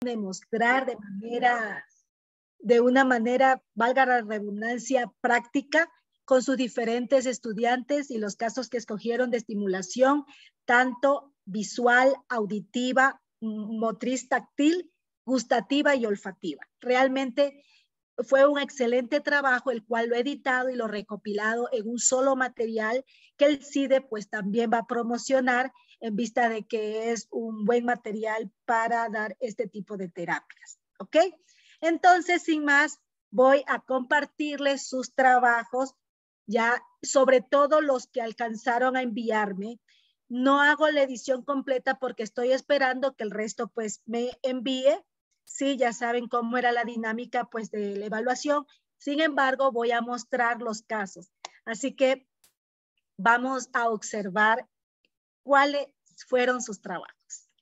demostrar de una manera, valga la redundancia, práctica, con sus diferentes estudiantes y los casos que escogieron de estimulación, tanto visual, auditiva, motriz táctil, gustativa y olfativa. Realmente fue un excelente trabajo, el cual lo he editado y lo recopilado en un solo material que el CIDE pues también va a promocionar en vista de que es un buen material para dar este tipo de terapias. ¿Ok? Entonces, sin más, voy a compartirles sus trabajos, ya sobre todo los que alcanzaron a enviarme. No hago la edición completa porque estoy esperando que el resto pues me envíe. Sí, ya saben cómo era la dinámica pues de la evaluación. Sin embargo, voy a mostrar los casos. Así que vamos a observar cuáles fueron sus trabajos.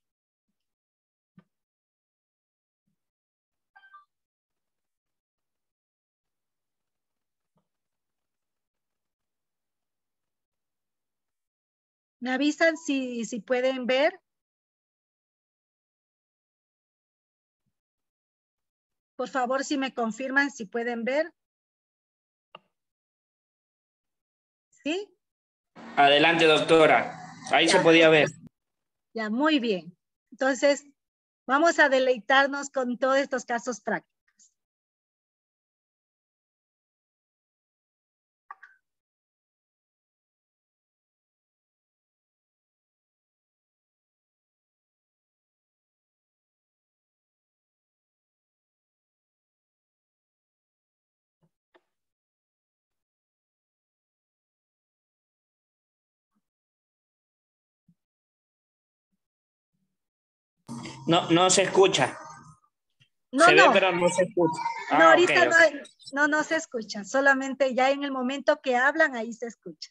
¿Me avisan si pueden ver? Por favor, si me confirman si pueden ver. ¿Sí? Adelante, doctora. Ahí Ya. se podía ver. Ya, muy bien. Entonces, vamos a deleitarnos con todos estos casos prácticos. No se escucha. No, Se ve, no, pero no se escucha. no, Ah, ok, ahorita ok. no se escucha, solamente ya en el momento que hablan, ahí se escucha.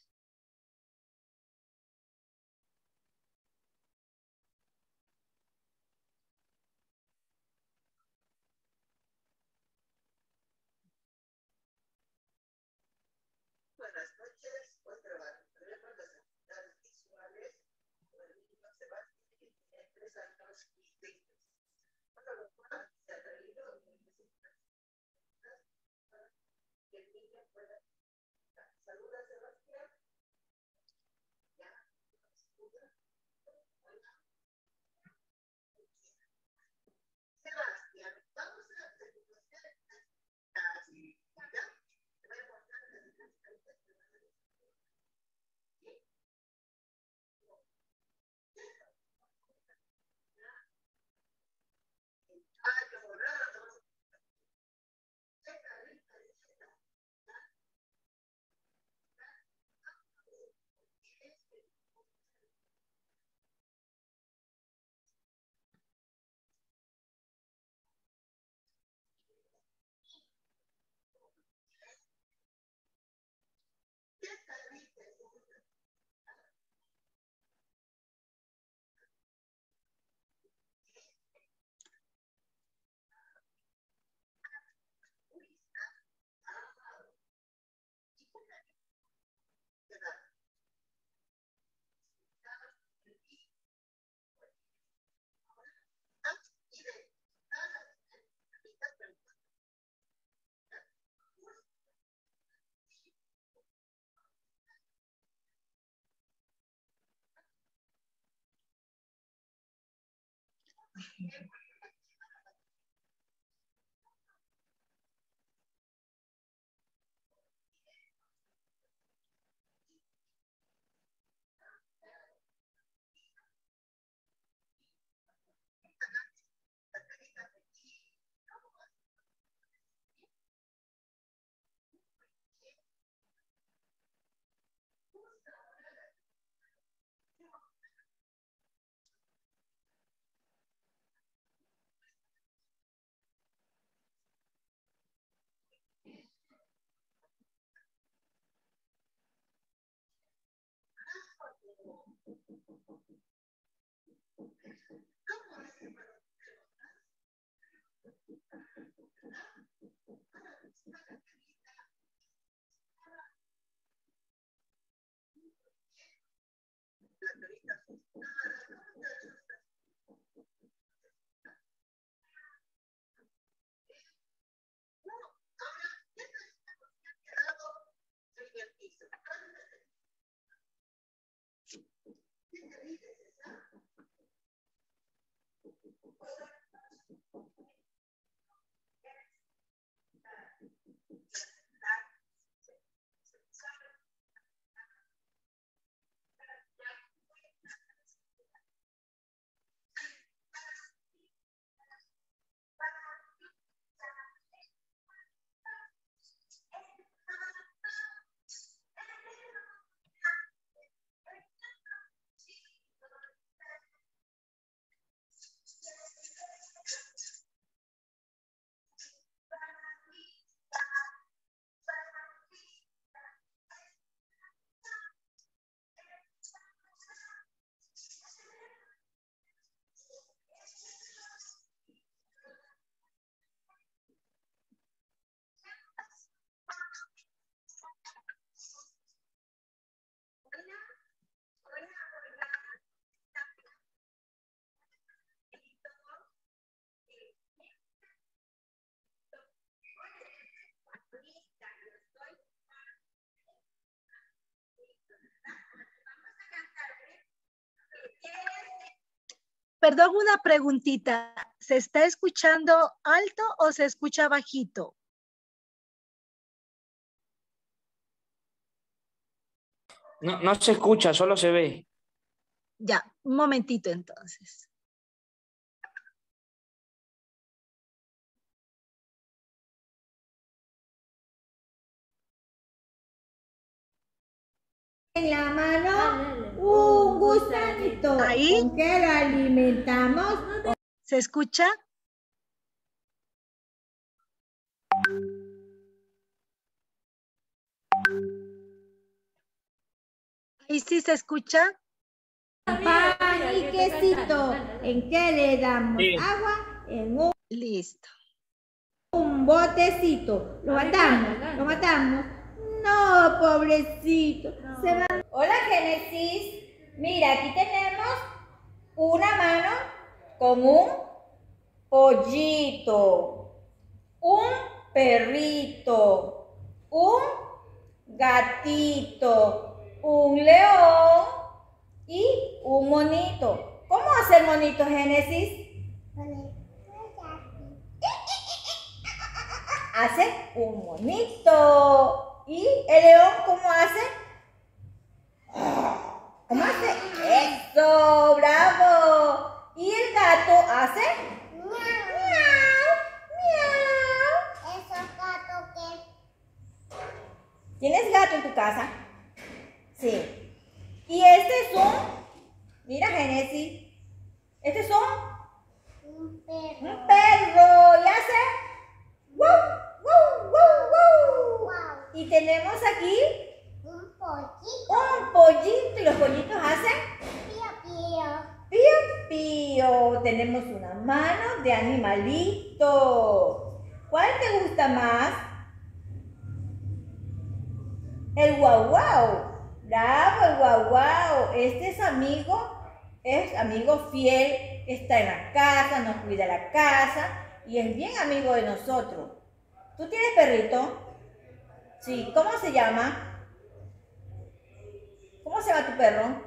Perdón, una preguntita. ¿Se está escuchando alto o se escucha bajito? No, no se escucha, solo se ve. Ya, un momentito entonces. En la mano un gusanito. ¿Ahí? ¿Con qué lo alimentamos? ¿Se escucha? ¿Ahí sí se escucha? Pan y quesito. ¿En qué le damos Sí. agua? En Listo. un botecito. ¿Lo matamos? ¿Lo matamos? No, pobrecito. Se va. Hola, Génesis. Mira, aquí tenemos una mano con un pollito, un perrito, un gatito, un león y un monito. ¿Cómo hace el monito, Génesis? Hace un monito. ¿Y el león cómo hace? ¿Cómo hace? ¡Eso! ¡Bravo! ¿Y el gato hace? ¡Miau! ¡Miau! ¿Esos gatos qué? ¿Tienes gato en tu casa? Sí. Y este es un... Mira, Génesis. Este es Un perro. un perro. ¿Y hace? ¡Wow! ¡Wow! ¡Wow! ¡Wow! Wow. Y tenemos aquí Un pollito. un pollito. ¿Y los pollitos hacen? Pío, pío. Pío, pío. Tenemos una mano de animalito. ¿Cuál te gusta más? El guau guau. Bravo, el guau guau. Este es amigo fiel, está en la casa, nos cuida la casa y es bien amigo de nosotros. ¿Tú tienes perrito? Sí. ¿Cómo se llama? ¿Cómo se llama tu perro?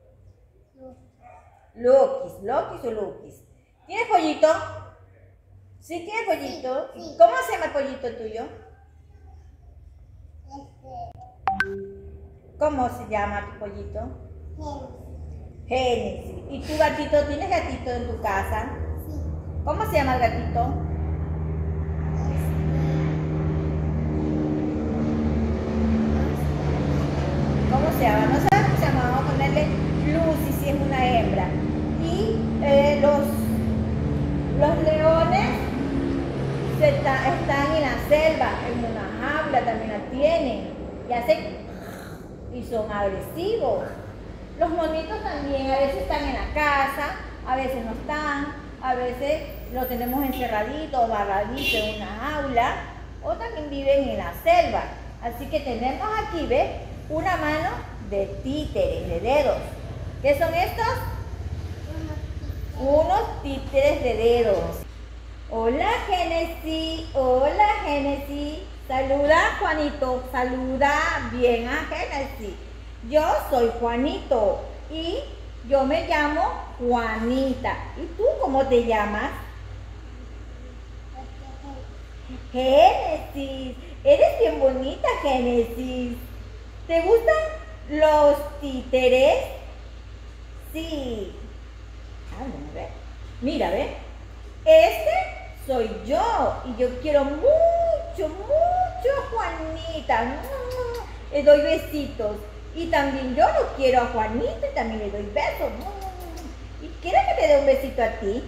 Lokis, Lokis o Lukis. ¿Tienes pollito? Sí, tienes pollito. Sí, sí. ¿Cómo se llama el pollito tuyo? ¿Cómo se llama tu pollito? Génesis. ¿Y tu gatito? ¿Tienes gatito en tu casa? Sí. ¿Cómo se llama el gatito? ¿Cómo se llama? No sabemos cómo se llama. Vamos a ponerle Lucy si es una hembra. Y los leones están en la selva, en una jaula también la tienen. Y son agresivos. Los monitos también a veces están en la casa, a veces no están, a veces lo tenemos encerradito o barradito en una jaula, o también viven en la selva. Así que tenemos aquí, ¿ves? Una mano de títeres, de dedos. ¿Qué son estos? Unos títeres de dedos. Hola, Génesis. Hola, Génesis. Saluda, Juanito. Saluda bien a Génesis. Yo soy Juanito y yo me llamo Juanita. ¿Y tú cómo te llamas? Génesis. Eres bien bonita, Génesis. ¿Te gustan los títeres? Sí. Ah, ¿ve? Mira, ¿ve? Este soy yo y yo quiero mucho, mucho a Juanita. Le doy besitos. Y también yo lo quiero a Juanito y también le doy besos. ¿Y quieres que te dé un besito a ti?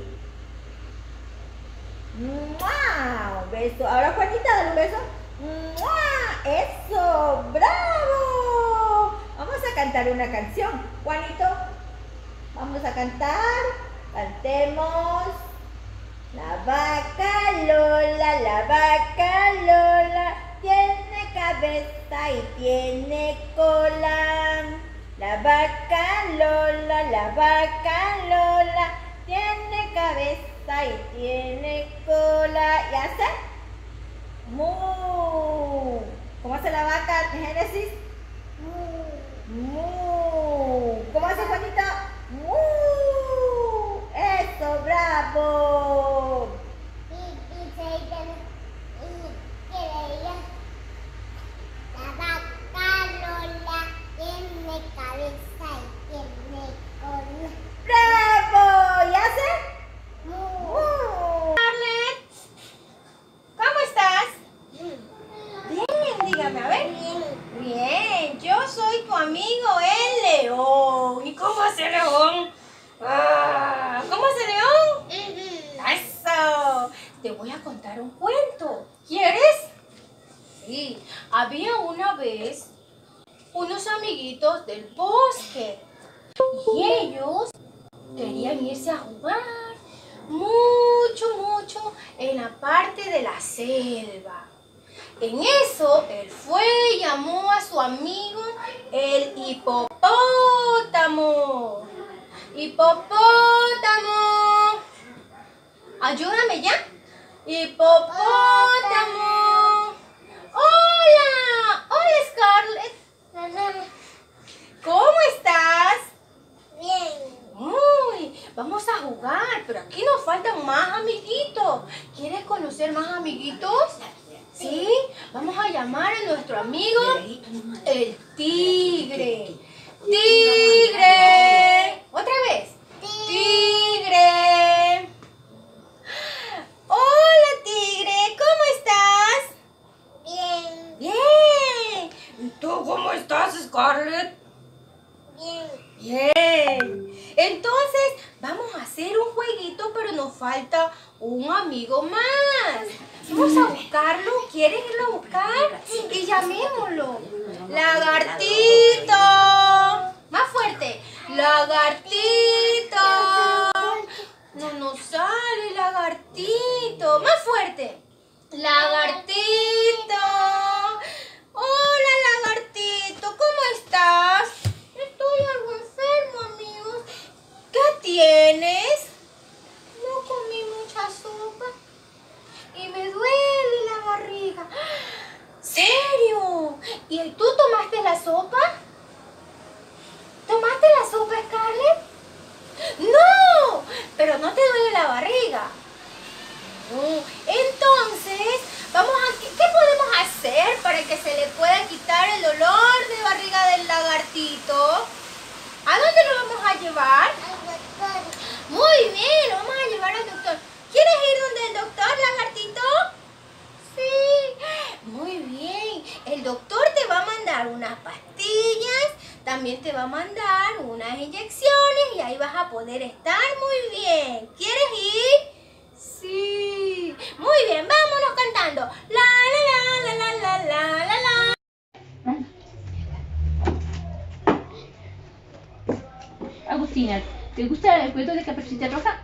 ¡Mua! Un beso. Ahora Juanita, dale un beso. ¡Mua! ¡Eso! ¡Bravo! Vamos a cantar una canción. Juanito, vamos a cantar. Cantemos. La vaca Lola, tiene cabeza y tiene cola. La vaca Lola, tiene cabeza y tiene cola. ¿Y hace? ¡Mu! ¿Cómo hace la vaca, Génesis? ¡Mu! ¿Cómo hace Juanita? ¡Mu! ¡Eso! ¡Bravo! Y se y que ella, la vaca Lola tiene cabeza y tiene cola. ¡Bravo! ¿Ya sé? Mu. Scarlett, ¿cómo estás? Bien, dígame, a ver. Bien, yo soy tu amigo el león. ¿Y cómo hace león? ¿Cómo hace león? ¡Eso! Te voy a contar un cuento. ¿Quieres? Sí, había una vez unos amiguitos del bosque y ellos querían irse a jugar mucho en la parte de la selva. En eso, él fue y llamó a su amigo el hipopótamo. ¡Hipopótamo! ¡Ayúdame ya! ¡Hipopótamo! ¡Hola! ¡Hola, Scarlett! ¿Cómo estás? Bien. Uy, vamos a jugar, pero aquí nos faltan más amiguitos. ¿Quieres conocer más amiguitos? ¿Sí? Vamos a llamar a nuestro amigo el tigre. ¡Tigre! Otra vez. ¡Tigre! Hola, tigre. ¿Cómo estás? Bien. Bien. ¿Y tú cómo estás, Scarlett? Bien. Bien. Entonces, vamos a hacer un jueguito, pero nos falta un amigo más. Vamos a buscarlo. ¿Quieres irlo a buscar? Y llamémoslo. Lagartito. Más fuerte. Lagartito. No nos sale, lagartito. Más fuerte. Lagartito. Hola, lagartito. ¿Cómo estás? Estoy algo enfermo, amigos. ¿Qué tienes? No comí mucha sopa y me duele la barriga. ¿Serio? ¿Y tú tomaste la sopa? ¿Tomaste la sopa, Scarlett? ¡No! Pero no te duele la barriga. Entonces, vamos a... ¿Qué podemos hacer para que se le pueda quitar el dolor de barriga del lagartito? ¿A dónde lo vamos a llevar? Al doctor. Muy bien, lo vamos a llevar al doctor. ¿Quieres ir donde el doctor, lagartito? Sí. Muy bien. El doctor te va a mandar unas pastillas, también te va a mandar unas inyecciones y ahí vas a poder estar muy bien. ¿Quieres ir? Sí. Muy bien, vámonos cantando. La, la, la, la, la, la, la, la. Agustina, ¿te gusta el cuento de Caperucita Roja?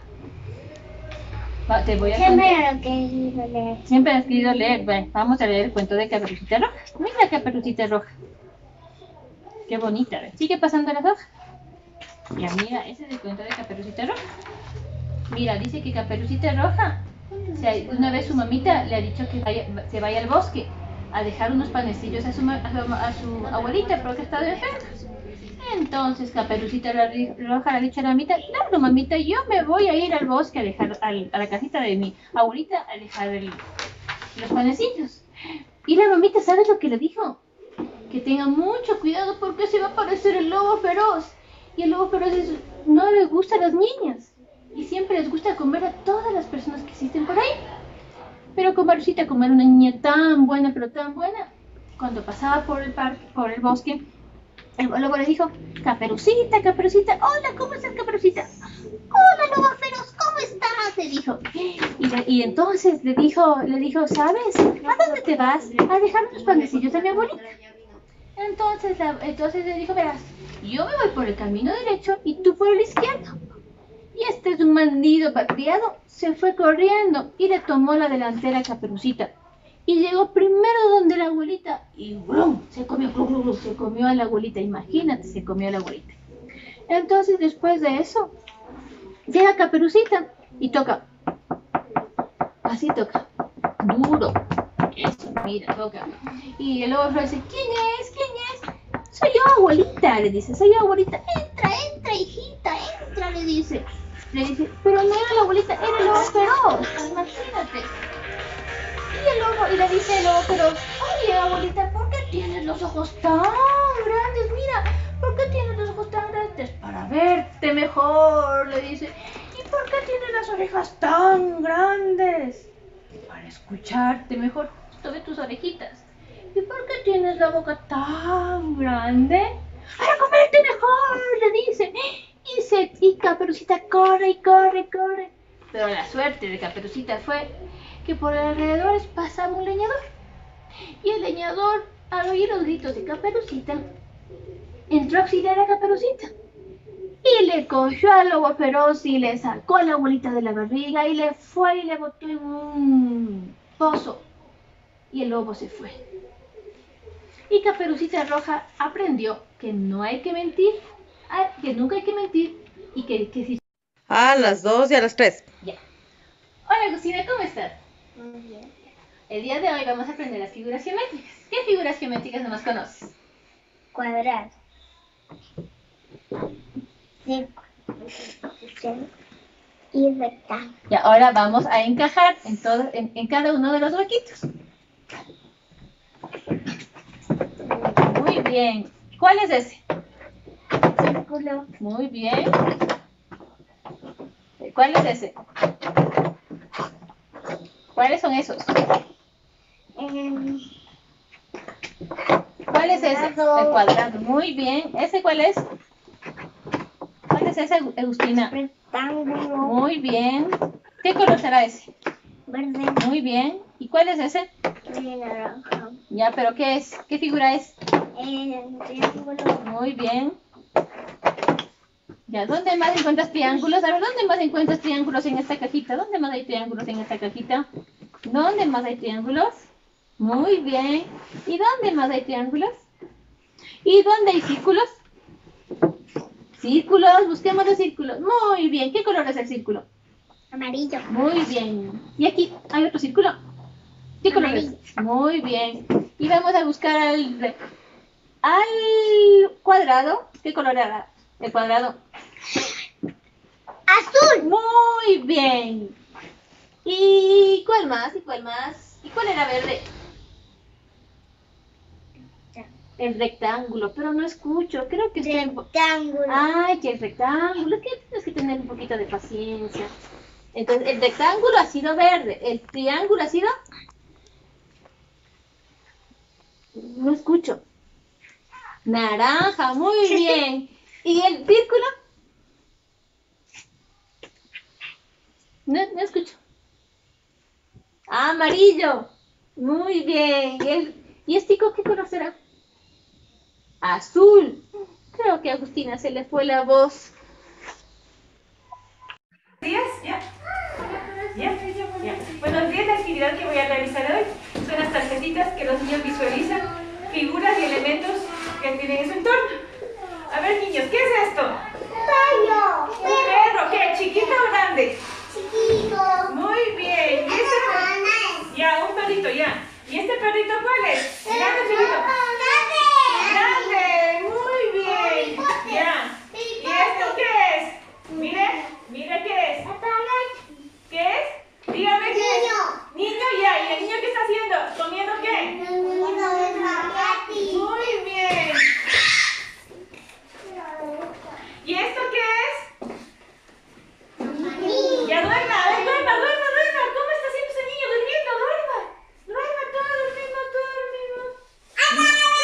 Te voy a Siempre contar. lo que querido leer. Siempre has querido leer. Bueno, vamos a leer el cuento de Caperucita Roja. Mira Caperucita Roja. Qué bonita. ¿Ves? Sigue pasando la hoja. Ya mira, ese es el cuento de Caperucita Roja. Mira, dice que Caperucita Roja, una vez su mamita le ha dicho que se vaya al bosque a dejar unos panecillos a su abuelita porque está enferma. Entonces Caperucita Roja le ha dicho a la mamita, claro mamita, yo me voy a ir al bosque a dejar a la casita de mi abuelita a dejar los panecillos. Y la mamita, ¿sabes lo que le dijo? Que tenga mucho cuidado porque se va a aparecer el lobo feroz. Y el lobo feroz no le gusta a las niñas. Y siempre les gusta comer a todas las personas que existen por ahí. Pero Caperucita, como era una niña tan buena, pero tan buena, cuando pasaba por el parque, por el bosque, el lobo le dijo, Caperucita, Caperucita, hola, ¿cómo estás, Caperucita? Hola, lobo feroz, ¿cómo estás? Le dijo. Y entonces le dijo, ¿sabes? ¿A dónde te vas? A dejar unos panecillos a mi abuelita. Entonces le dijo, verás, yo me voy por el camino derecho y tú por el izquierdo. Y este es un bandido malcriado, se fue corriendo y le tomó la delantera a Caperucita. Y llegó primero donde la abuelita y ¡brum! Se comió a la abuelita, imagínate, se comió a la abuelita. Entonces después de eso, llega Caperucita y toca, así toca, duro, eso, mira, toca. Y el lobo dice, ¿quién es? Soy yo, abuelita, le dice, soy yo, abuelita, entra, hijita, entra, le dice. Le dice, pero no era la abuelita, era el lobo feroz, imagínate. Y le dice el lobo feroz, oye abuelita, ¿por qué tienes los ojos tan grandes? Mira, ¿por qué tienes los ojos tan grandes? Para verte mejor, le dice. ¿Y por qué tienes las orejas tan grandes? Para escucharte mejor. Ve tus orejitas. ¿Y por qué tienes la boca tan grande? Para comerte mejor, le dice. Y Caperucita corre y corre, corre. Pero la suerte de Caperucita fue que por alrededor pasaba un leñador. Y el leñador, al oír los gritos de Caperucita, entró a auxiliar a Caperucita. Y le cogió al lobo feroz y le sacó a la abuelita de la barriga y le fue y le botó en un pozo. Y el lobo se fue. Y Caperucita Roja aprendió que no hay que mentir, que nunca hay que mentir y que si... A las 2 y a las 3. Ya. Hola Agustina, ¿cómo estás? Muy bien. El día de hoy vamos a aprender las figuras geométricas. ¿Qué figuras geométricas nomás conoces? Cuadrado. Círculo. Y rectángulo. Y ahora vamos a encajar en cada uno de los huequitos. Muy bien. ¿Cuál es ese? Círculo. Muy bien. ¿Cuál es ese? ¿Cuáles son esos? ¿Cuál es ese? El cuadrado. Muy bien. ¿Ese cuál es? ¿Cuál es ese, Agustina? Rectángulo. Muy bien. ¿Qué color será ese? Verde. Muy bien. ¿Y cuál es ese? Naranja. Ya, pero ¿qué es? ¿Qué figura es? Triángulo. Muy bien. Ya, ¿dónde más encuentras triángulos? A ver, ¿dónde más encuentras triángulos en esta cajita? ¿Dónde más hay triángulos en esta cajita? ¿Dónde más hay triángulos? Muy bien. ¿Y dónde más hay triángulos? ¿Y dónde hay círculos? Círculos, busquemos los círculos. Muy bien. ¿Qué color es el círculo? Amarillo. Muy bien. ¿Y aquí hay otro círculo? ¿Qué color es? Muy bien. Y vamos a buscar al cuadrado. ¿Qué color era el cuadrado? Azul. Muy bien. ¿Y cuál más? ¿Y cuál más? ¿Y cuál era verde? El rectángulo, pero no escucho. Creo que estoy... Rectángulo. Ay, que el rectángulo. Es que tienes que tener un poquito de paciencia. Entonces, el rectángulo ha sido verde. El triángulo ha sido... No escucho. Naranja, muy bien. ¿Y el círculo? No escucho. Amarillo. Muy bien. ¿Y este qué color será? Azul. Creo que a Agustina se le fue la voz. Buenos días, ya. Buenos días, la actividad que voy a realizar hoy son las tarjetitas que los niños visualizan, figuras y elementos que tienen en su entorno. A ver, niños, ¿qué es esto? Gallo. ¿Un perro? ¿Qué? ¿Chiquito o grande? Chiquito. Muy bien. ¿Y este perrito? Ya, un perrito, ya. ¿Y este perrito cuál es? ¿Grande o chiquito? ¡Grande! Muy bien. Ya. ¿Y esto qué es? Mire qué es. ¿Qué es? Dígame qué es. Niño, ya. ¿Y el niño qué está haciendo? ¿Comiendo qué? Muy bien. ¿Y esto qué es? Ya duerma, a ver, duerma. ¿Cómo está haciendo ese niño? Durmiendo, duerma. Duerma, todo dormido.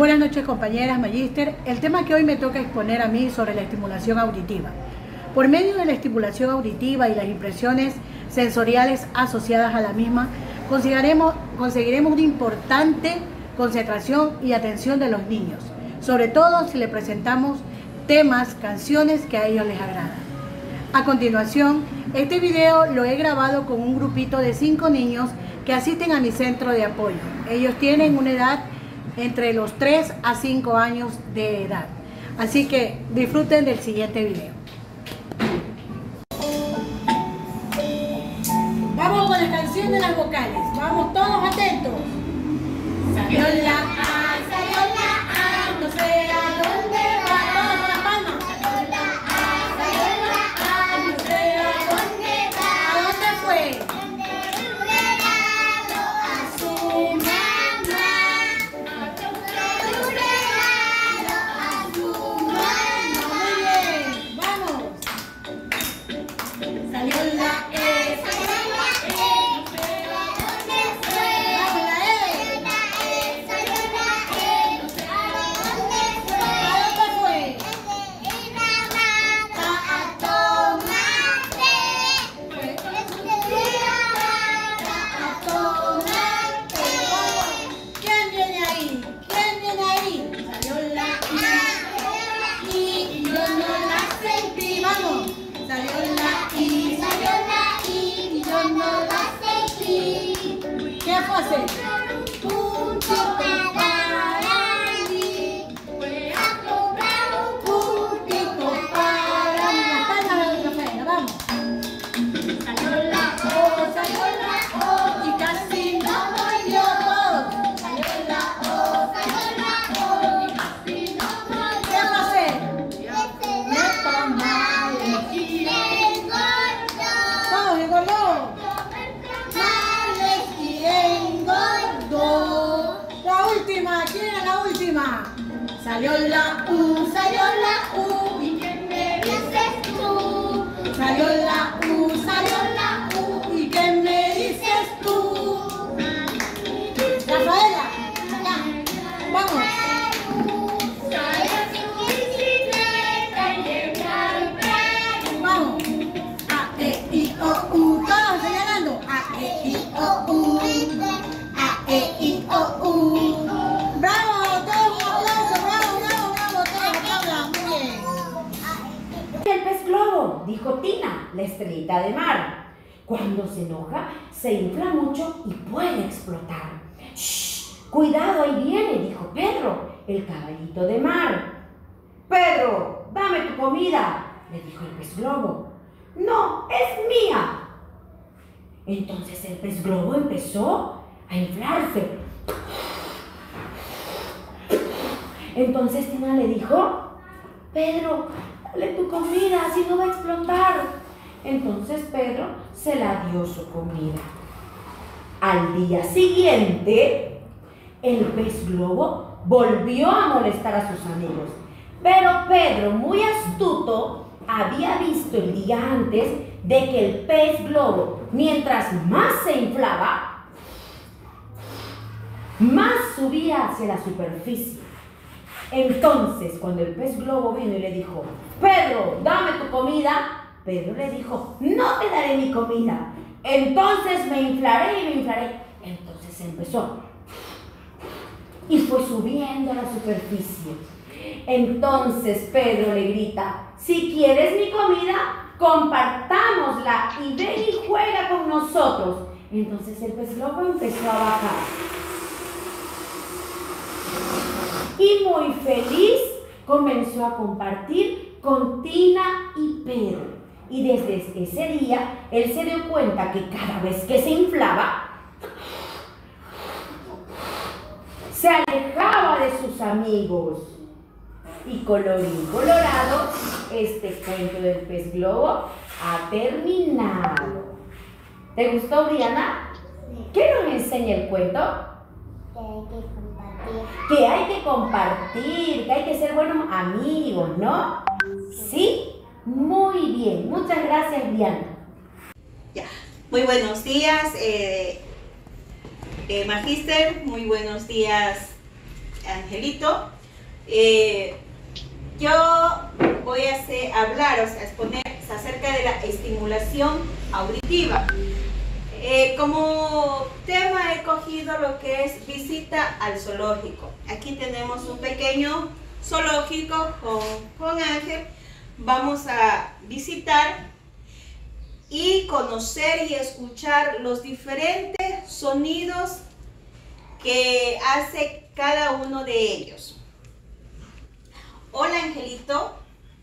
Buenas noches, compañeras, magíster. El tema que hoy me toca exponer a mí sobre la estimulación auditiva. Por medio de la estimulación auditiva y las impresiones sensoriales asociadas a la misma, conseguiremos una importante concentración y atención de los niños, sobre todo si le presentamos temas, canciones que a ellos les agradan. A continuación, este video lo he grabado con un grupito de 5 niños que asisten a mi centro de apoyo. Ellos tienen una edad entre los 3 a 5 años de edad. Así que disfruten del siguiente video. Vamos con la canción de las vocales. Vamos todos atentos. Salió la A, no sé a dónde va. Todos con las palmas. Salió la A, no sé a dónde va. ¿A dónde fue? A su mamá. Muy bien, vamos. Salió la E. ¿Qué fue? Un chico para mí fue a comprar un puntito para mí. Las palmas de Rafaela, vamos. Salió la O y casi no volvió todo. Salió la O y casi no volvió. ¿Qué va a hacer? Me toma y engordó. Vamos, engordó. La última, ¿quién era la última? Salió la U y ¿quién me dices tú? Salió la U y ¿quién me dices tú? Rafaela, acá, vamos. Vamos. A, E, I, O, U, todos señalando. A, E, I, O, U. ¡Bravo! ¡Todos un aplauso! ¡Bravo, todos aplaudan! ¡Muy bien! El pez globo, dijo Tina, la estrellita de mar. Cuando se enoja, se infla mucho y puede explotar. ¡Shh! ¡Cuidado, ahí viene!, dijo Pedro, el caballito de mar. Pedro, dame tu comida, le dijo el pez globo. No, es mía. Entonces el pez globo empezó a inflarse. Entonces Tina le dijo: Pedro, dale tu comida, así no va a explotar. Entonces Pedro se la dio su comida. Al día siguiente, el pez globo volvió a molestar a sus amigos. Pero Pedro, muy astuto, había visto el día antes de que el pez globo, mientras más se inflaba, más subía hacia la superficie. Entonces, cuando el pez globo vino y le dijo: Pedro, dame tu comida, Pedro le dijo: no te daré mi comida. Entonces me inflaré y me inflaré. Entonces empezó y fue subiendo a la superficie. Entonces Pedro le grita: si quieres mi comida, compartámosla y ven y juega con nosotros. Entonces el pez globo empezó a bajar. Y muy feliz comenzó a compartir con Tina y Pedro. Y desde ese día, él se dio cuenta que cada vez que se inflaba, se alejaba de sus amigos. Y colorín colorado, este cuento del pez globo ha terminado. ¿Te gustó, Briana? ¿Qué nos enseña el cuento? Que hay que compartir, que hay que ser buenos amigos, ¿no? ¿Sí? Muy bien. Muchas gracias, Diana. Ya. Muy buenos días, Magíster. Muy buenos días, Angelito, yo voy a hablar, o sea, exponer acerca de la estimulación auditiva. Como tema he cogido lo que es visita al zoológico. Aquí tenemos un pequeño zoológico con Ángel. Vamos a visitar y conocer y escuchar los diferentes sonidos que hace cada uno de ellos. Hola, Angelito.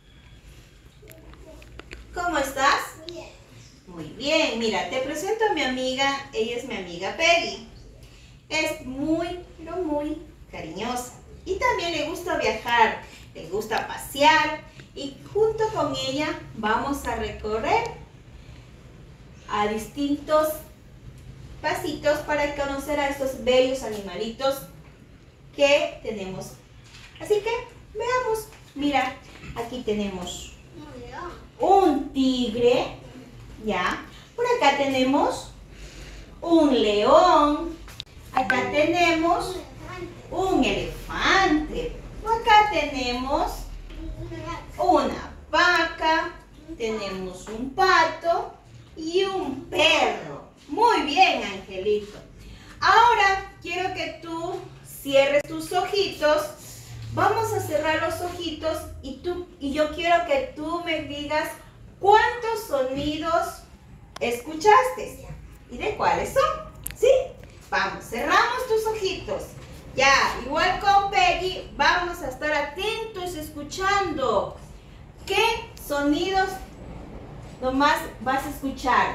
¿Cómo estás? Bien. Muy bien. Mira, te presento a mi amiga. Ella es mi amiga Peggy. Es muy, pero muy cariñosa. Y también le gusta viajar, le gusta pasear. Y junto con ella vamos a recorrer a distintos pasitos para conocer a estos bellos animalitos que tenemos. Así que veamos. Mira, aquí tenemos un tigre, ya. Por acá tenemos un león. Acá tenemos un elefante. Por acá tenemos una vaca. Tenemos un pato y un perro. Muy bien, Angelito. Ahora quiero que tú cierres tus ojitos. Vamos a cerrar los ojitos y yo quiero que tú me digas cuántos sonidos escuchaste y de cuáles son. ¿Sí? Vamos, cerramos tus ojitos. Ya, igual con Peggy, vamos a estar atentos escuchando. ¿Qué sonidos nomás vas a escuchar?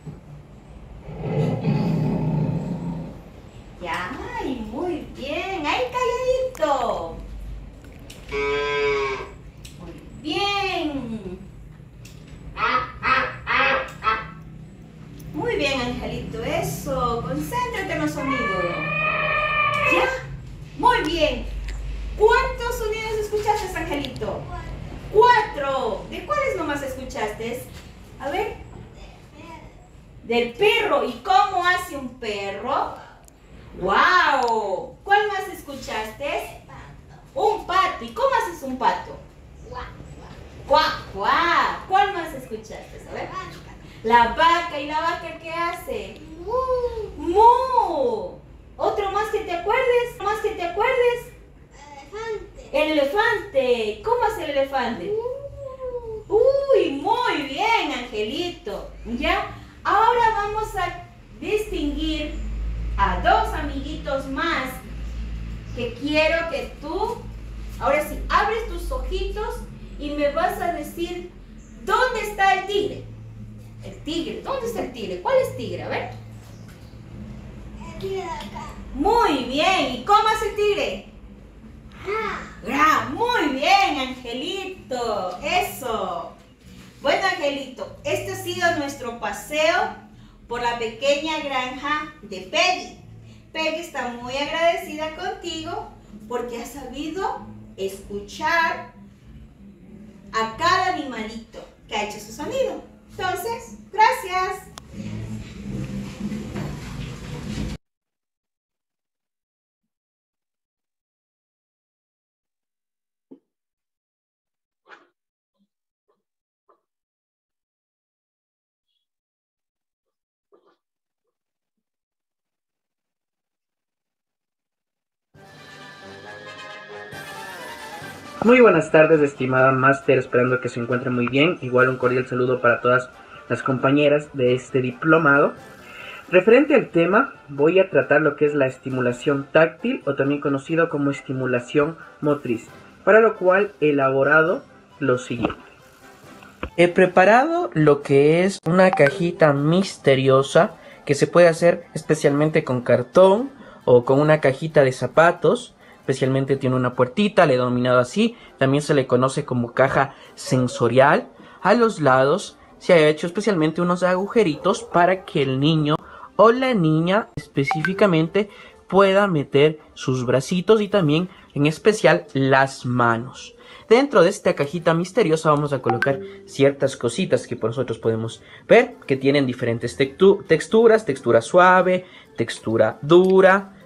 Ya, ay, muy bien. Ahí calladito. Muy bien. Muy bien, Angelito. Eso. Concéntrate en los sonidos. Ya. Muy bien. ¿Cuántos sonidos escuchaste, Angelito? 4. ¿De cuáles nomás escuchaste? A ver. Del perro. ¿Y cómo hace un perro? ¡Wow! ¿Cuál más escuchaste? Un pato. ¿Y cómo haces un pato? ¡Cuac, cuac! ¿Cuál más escuchaste? A ver. La vaca. ¿Y la vaca qué hace? ¡Mu! ¿Otro más que te acuerdes? ¿Más que te acuerdes? El elefante. ¿Cómo hace el elefante? ¡Uy! Muy bien, Angelito. ¿Ya? Ahora vamos a distinguir a 2 amiguitos más que quiero que tú, ahora sí, abres tus ojitos y me vas a decir ¿dónde está el tigre? El tigre, ¿dónde está el tigre? ¿Cuál es tigre? A ver. Aquí acá. Muy bien, ¿y cómo hace el tigre? Muy bien, Angelito, eso. Bueno, Angelito, este ha sido nuestro paseo por la pequeña granja de Peggy. Peggy está muy agradecida contigo porque has sabido escuchar a cada animalito que ha hecho su sonido. Entonces, gracias. Muy buenas tardes, estimada máster, esperando que se encuentre muy bien. Igual un cordial saludo para todas las compañeras de este diplomado. Referente al tema, voy a tratar lo que es la estimulación táctil o también conocido como estimulación motriz, para lo cual he elaborado lo siguiente. He preparado lo que es una cajita misteriosa que se puede hacer especialmente con cartón o con una cajita de zapatos. Especialmente tiene una puertita, le he denominado así. También se le conoce como caja sensorial. A los lados se ha hecho especialmente unos agujeritos para que el niño o la niña específicamente pueda meter sus bracitos y también en especial las manos. Dentro de esta cajita misteriosa vamos a colocar ciertas cositas que por nosotros podemos ver que tienen diferentes texturas, textura suave, textura dura,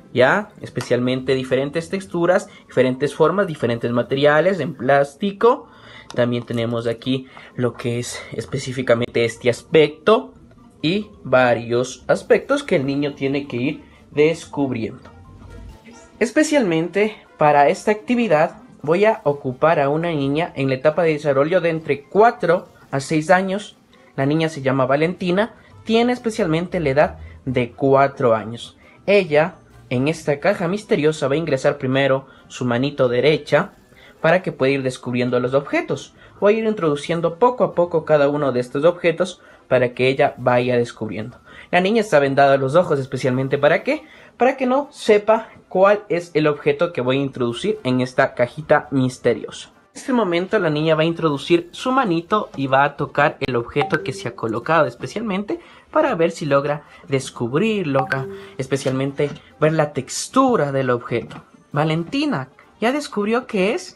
¿ya? Especialmente diferentes texturas, diferentes formas, diferentes materiales en plástico. También tenemos aquí lo que es específicamente este aspecto y varios aspectos que el niño tiene que ir descubriendo. Especialmente para esta actividad voy a ocupar a una niña en la etapa de desarrollo de entre 4 a 6 años. La niña se llama Valentina, tiene especialmente la edad de 4 años. Ella en esta caja misteriosa va a ingresar primero su manito derecha para que pueda ir descubriendo los objetos. Voy a ir introduciendo poco a poco cada uno de estos objetos para que ella vaya descubriendo. La niña está vendada los ojos especialmente ¿para qué? Para que no sepa cuál es el objeto que voy a introducir en esta cajita misteriosa. En este momento la niña va a introducir su manito y va a tocar el objeto que se ha colocado especialmente para ver si logra descubrirlo, especialmente ver la textura del objeto. Valentina, ¿ya descubrió qué es?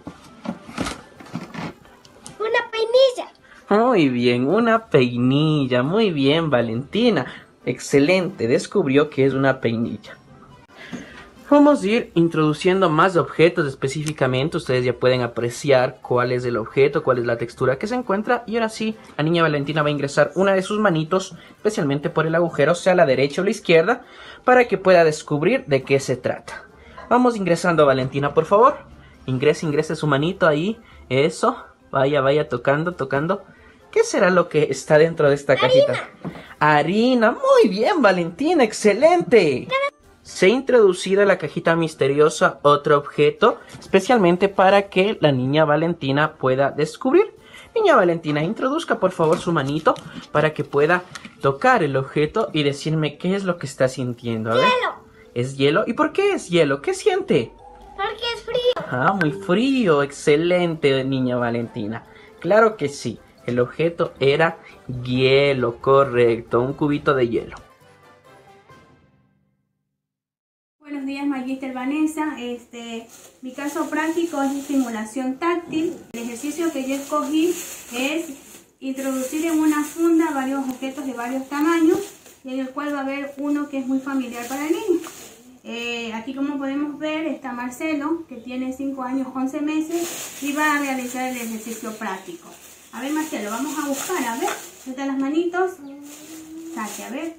Una peinilla. Muy bien, una peinilla. Muy bien, Valentina. Excelente, descubrió que es una peinilla. Vamos a ir introduciendo más objetos específicamente. Ustedes ya pueden apreciar cuál es el objeto, cuál es la textura que se encuentra. Y ahora sí, la niña Valentina va a ingresar una de sus manitos, especialmente por el agujero, sea la derecha o la izquierda, para que pueda descubrir de qué se trata. Vamos ingresando, Valentina, por favor. Ingrese su manito ahí. Eso. Vaya tocando. ¿Qué será lo que está dentro de esta cajita? Harina. Muy bien, Valentina. Excelente. Se ha introducido a la cajita misteriosa otro objeto, especialmente para que la niña Valentina pueda descubrir. Niña Valentina, introduzca por favor su manito para que pueda tocar el objeto y decirme qué es lo que está sintiendo. A ver. Hielo. ¿Es hielo? ¿Y por qué es hielo? ¿Qué siente? Porque es frío. Ah, muy frío. Excelente, niña Valentina. Claro que sí. El objeto era hielo, correcto. Un cubito de hielo. Buenos días, Magister Vanessa. Mi caso práctico es estimulación táctil. El ejercicio que yo escogí es introducir en una funda varios objetos de varios tamaños, y en el cual va a haber uno que es muy familiar para el niño. Aquí, como podemos ver, está Marcelo, que tiene 5 años 11 meses y va a realizar el ejercicio práctico. A ver, Marcelo, vamos a buscar, a ver, meta las manitos, saque, a ver.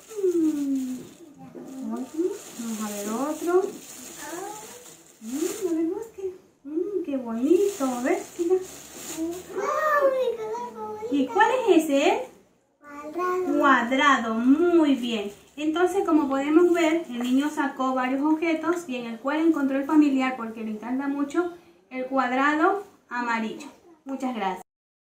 Vamos a ver otro. A ver, busque. Qué bonito, a ver, mira. ¿Y cuál es ese? Cuadrado, muy bien. Entonces, como podemos ver, el niño sacó varios objetos y en el cual encontró el familiar, porque le encanta mucho, el cuadrado amarillo. Muchas gracias.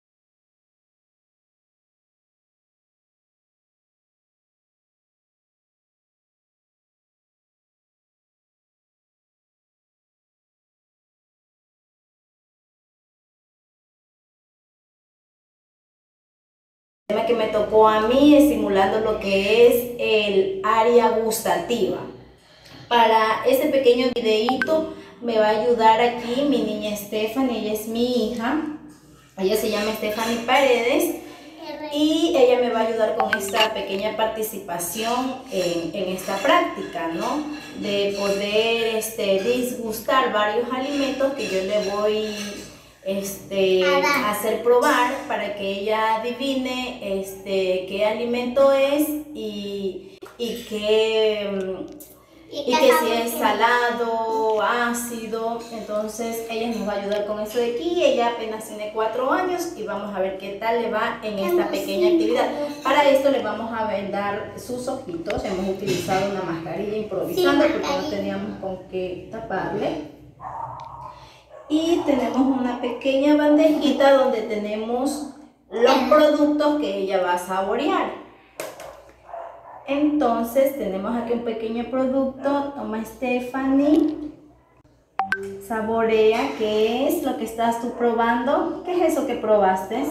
El tema que me tocó a mí es simulando lo que es el área gustativa. Para ese pequeño videíto me va a ayudar aquí mi niña Stephanie, ella es mi hija, ella se llama Stephanie Paredes y ella me va a ayudar con esta pequeña participación en esta práctica, ¿no? De poder disgustar varios alimentos que yo le voy a hacer probar para que ella adivine qué alimento es y que si es salado, ácido. Entonces ella nos va a ayudar con eso de aquí. Ella apenas tiene 4 años y vamos a ver qué tal le va en esta pequeña actividad. Para esto le vamos a vendar sus ojitos. Hemos utilizado una mascarilla improvisando porque no teníamos con qué taparle. Y tenemos una pequeña bandejita donde tenemos los productos que ella va a saborear. Entonces tenemos aquí un pequeño producto. Toma, Stephanie. Saborea. ¿Qué es lo que estás tú probando? ¿Qué es eso que probaste?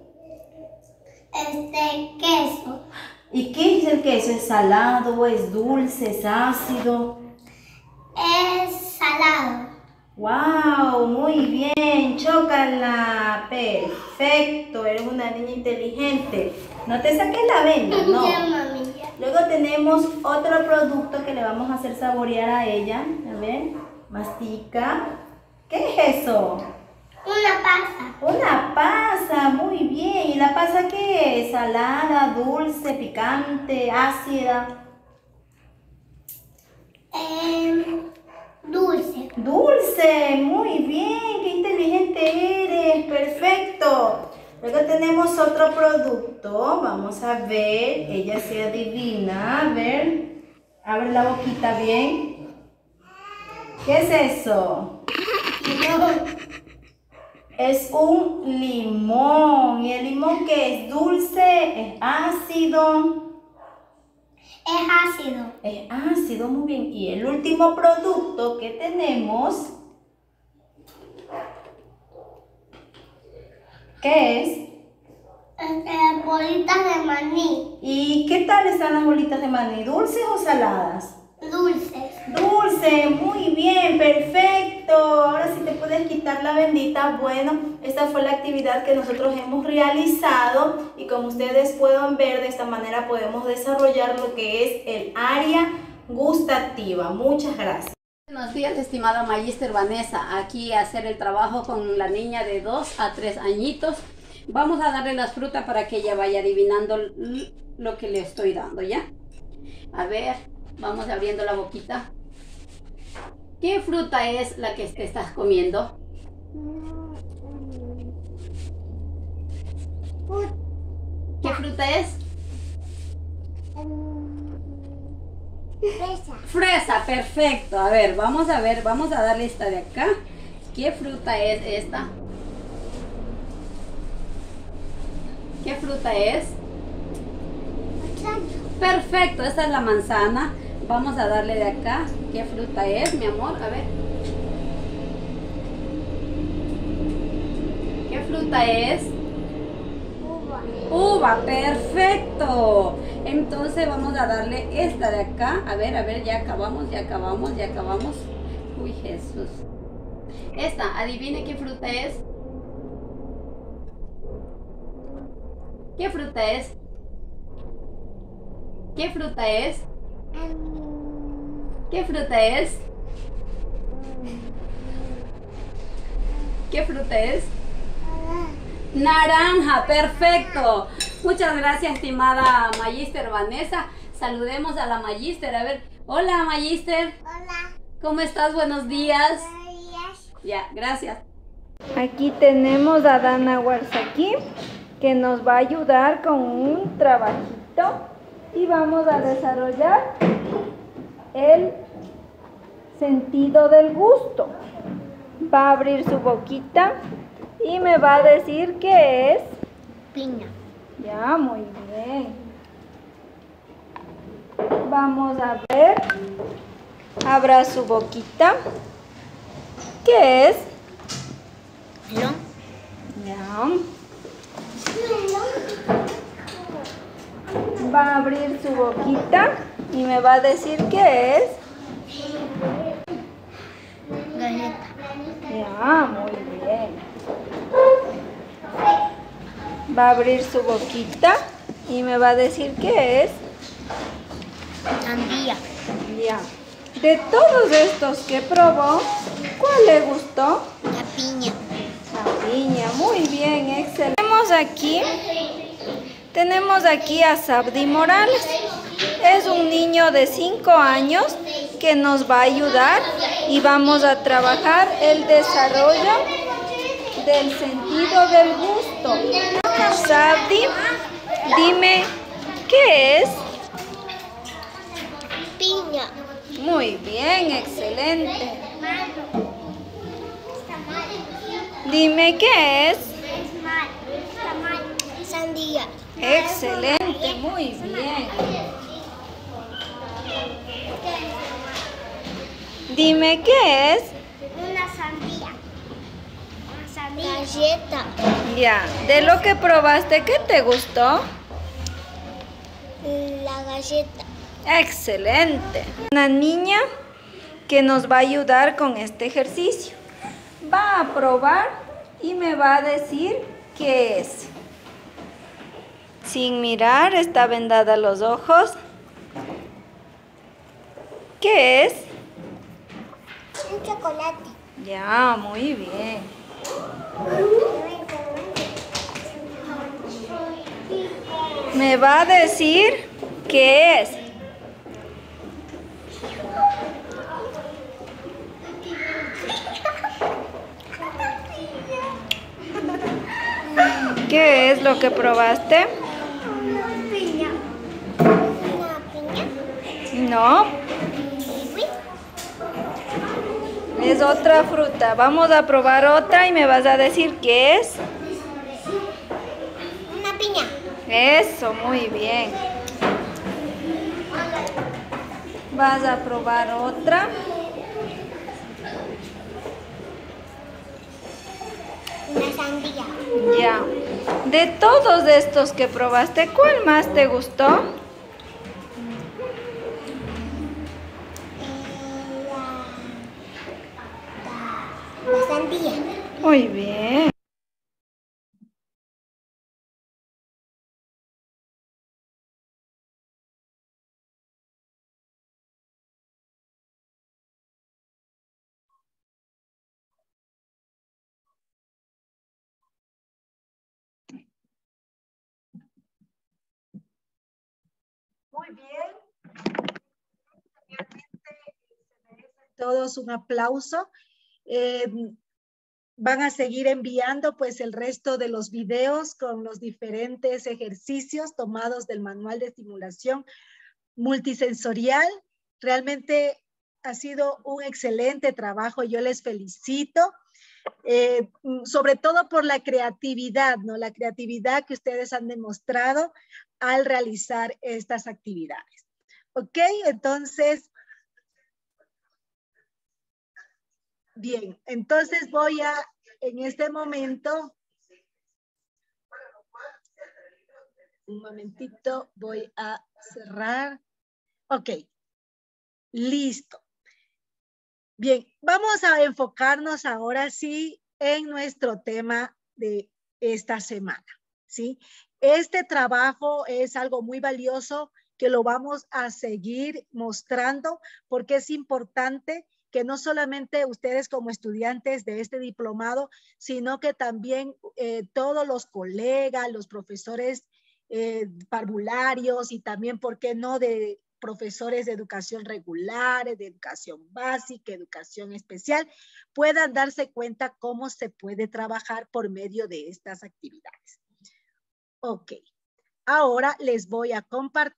Queso. ¿Y qué es el queso? ¿Es salado? ¿Es dulce? ¿Es ácido? Es salado. ¡Wow! Muy bien, chócala. Perfecto, eres una niña inteligente. No te saques la venda, no. Ya, mami, ya. Luego tenemos otro producto que le vamos a hacer saborear a ella. A ver, mastica. ¿Qué es eso? Una pasa. Una pasa, muy bien. ¿Y la pasa qué es? ¿Salada, dulce, picante, ácida? Dulce. Dulce, muy bien, qué inteligente eres, perfecto. Luego tenemos otro producto, vamos a ver, ella se adivina, a ver, abre la boquita bien. ¿Qué es eso? Es un limón. ¿Y el limón qué es? ¿Dulce? ¿Es ácido? Es ácido. Es ácido, muy bien. Y el último producto que tenemos, ¿qué es? Bolitas de maní. ¿Y qué tal están las bolitas de maní? ¿Dulces o saladas? Dulces. Dulce, muy bien, perfecto. Ahora sí te puedes quitar la bendita. Bueno, esta fue la actividad que nosotros hemos realizado y como ustedes pueden ver, de esta manera podemos desarrollar lo que es el área gustativa. Muchas gracias. Buenos días, estimada Magister Vanessa. Aquí a hacer el trabajo con la niña de 2 a 3 añitos. Vamos a darle las frutas para que ella vaya adivinando lo que le estoy dando, ¿ya? A ver, vamos abriendo la boquita. ¿Qué fruta es la que te estás comiendo? ¿Qué fruta es? Fresa. Fresa, perfecto. A ver, vamos a darle esta de acá. ¿Qué fruta es esta? ¿Qué fruta es? Perfecto, esta es la manzana. Vamos a darle de acá. ¿Qué fruta es, mi amor? A ver. ¿Qué fruta es? Uva. Uva, perfecto. Entonces vamos a darle esta de acá. A ver, ya acabamos. Uy, Jesús. Esta, adivine qué fruta es. ¿Qué fruta es? ¿Qué fruta es? ¿Qué fruta es? ¿Qué fruta es? Naranja, perfecto. Muchas gracias, estimada Magister Vanessa. Saludemos a la Magister. A ver, hola Magister. Hola. ¿Cómo estás? Buenos días. Buenos días. Ya, gracias. Aquí tenemos a Dana Warsaki, que nos va a ayudar con un trabajito y vamos a desarrollar el sentido del gusto. Va a abrir su boquita y me va a decir qué es. Piña. Ya, muy bien. Vamos a ver. Abra su boquita. ¿Qué es? Melón. Ya. Va a abrir su boquita y me va a decir qué es. Galleta. Ya, muy bien. Va a abrir su boquita y me va a decir qué es. Sandía. Ya. De todos estos que probó, ¿cuál le gustó? La piña. La piña, muy bien, excelente. Tenemos aquí a Sabdi Morales. Es un niño de 5 años que nos va a ayudar y vamos a trabajar el desarrollo del sentido del gusto. Sabdi, dime, ¿qué es? Piña. Muy bien, excelente. Dime, ¿qué es? Sandía. Excelente, muy bien. Dime, ¿qué es? Una sandía. Una sandía. Galleta. Ya, de lo que probaste, ¿qué te gustó? La galleta. Excelente. Una niña que nos va a ayudar con este ejercicio. Va a probar y me va a decir qué es. Sin mirar, está vendada los ojos. ¿Qué es? Un chocolate. Ya, muy bien. ¿Me va a decir qué es? ¿Qué es lo que probaste? Una piña. Una piña. No, Kiwi. es otra fruta. Vamos a probar otra y me vas a decir qué es. Una piña. Eso, muy bien. Vas a probar otra. Una sandía. Ya. De todos estos que probaste, ¿cuál más te gustó? La sandía. Muy bien. Muy bien. Todos un aplauso. Van a seguir enviando pues el resto de los videos con los diferentes ejercicios tomados del manual de estimulación multisensorial. Realmente ha sido un excelente trabajo. Yo les felicito. Sobre todo por la creatividad, ¿no? La creatividad que ustedes han demostrado al realizar estas actividades. ¿Ok? Entonces, bien, entonces voy a, en este momento, un momentito, voy a cerrar. Ok, listo. Bien, vamos a enfocarnos ahora sí en nuestro tema de esta semana, ¿sí? Este trabajo es algo muy valioso que lo vamos a seguir mostrando porque es importante que no solamente ustedes como estudiantes de este diplomado, sino que también todos los colegas, los profesores parvularios y también, ¿por qué no?, de profesores de educación regular, de educación básica, educación especial, puedan darse cuenta cómo se puede trabajar por medio de estas actividades. Ok, ahora les voy a compartir .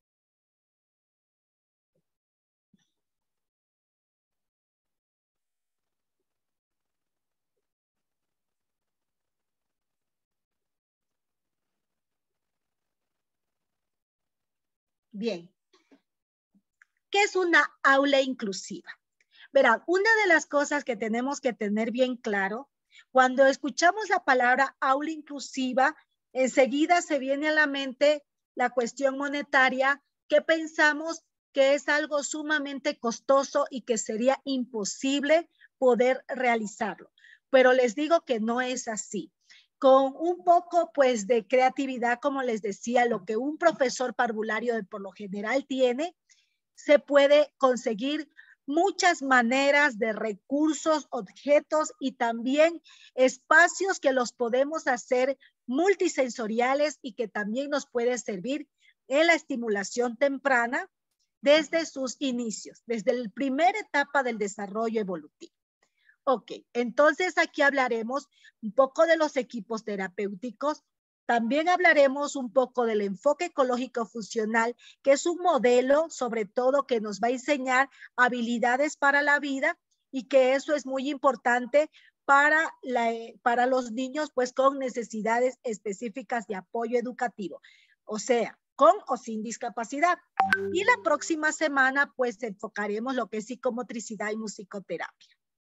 Bien. ¿Qué es una aula inclusiva? Verán, una de las cosas que tenemos que tener bien claro, cuando escuchamos la palabra aula inclusiva, enseguida se viene a la mente la cuestión monetaria, que pensamos que es algo sumamente costoso y que sería imposible poder realizarlo. Pero les digo que no es así. Con un poco pues de creatividad, como les decía, lo que un profesor parvulario por lo general tiene, se puede conseguir muchas maneras de recursos, objetos y también espacios que los podemos hacer multisensoriales y que también nos puede servir en la estimulación temprana desde sus inicios, desde la primera etapa del desarrollo evolutivo. Ok, entonces aquí hablaremos un poco de los equipos terapéuticos. También hablaremos un poco del enfoque ecológico funcional, que es un modelo, sobre todo, que nos va a enseñar habilidades para la vida y que eso es muy importante para los niños pues con necesidades específicas de apoyo educativo, o sea, con o sin discapacidad. Y la próxima semana pues enfocaremos lo que es psicomotricidad y musicoterapia.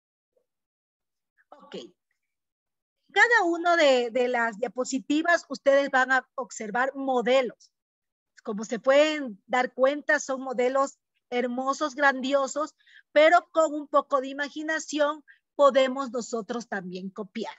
Ok. Cada uno de las diapositivas ustedes van a observar modelos. Como se pueden dar cuenta, son modelos hermosos, grandiosos, pero con un poco de imaginación podemos nosotros también copiar.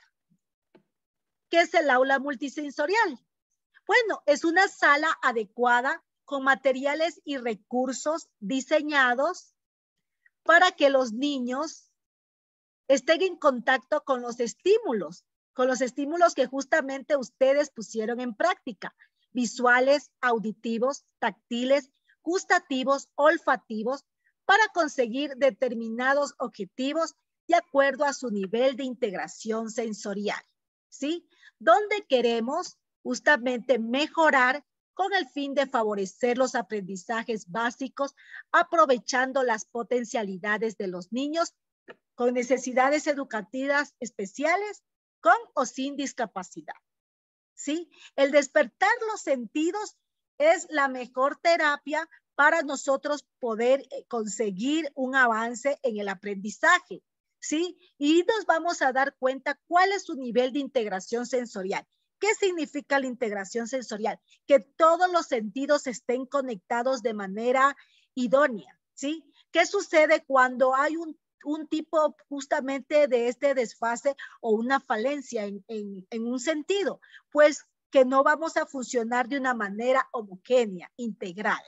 ¿Qué es el aula multisensorial? Bueno, es una sala adecuada con materiales y recursos diseñados para que los niños estén en contacto con los estímulos que justamente ustedes pusieron en práctica, visuales, auditivos, táctiles, gustativos, olfativos, para conseguir determinados objetivos de acuerdo a su nivel de integración sensorial, ¿sí? Donde queremos justamente mejorar con el fin de favorecer los aprendizajes básicos, aprovechando las potencialidades de los niños con necesidades educativas especiales, con o sin discapacidad, ¿sí? El despertar los sentidos es la mejor terapia para nosotros poder conseguir un avance en el aprendizaje, ¿sí? Y nos vamos a dar cuenta cuál es su nivel de integración sensorial. ¿Qué significa la integración sensorial? Que todos los sentidos estén conectados de manera idónea, ¿sí? ¿Qué sucede cuando hay un tipo justamente de este desfase o una falencia en un sentido? Pues que no vamos a funcionar de una manera homogénea, integral.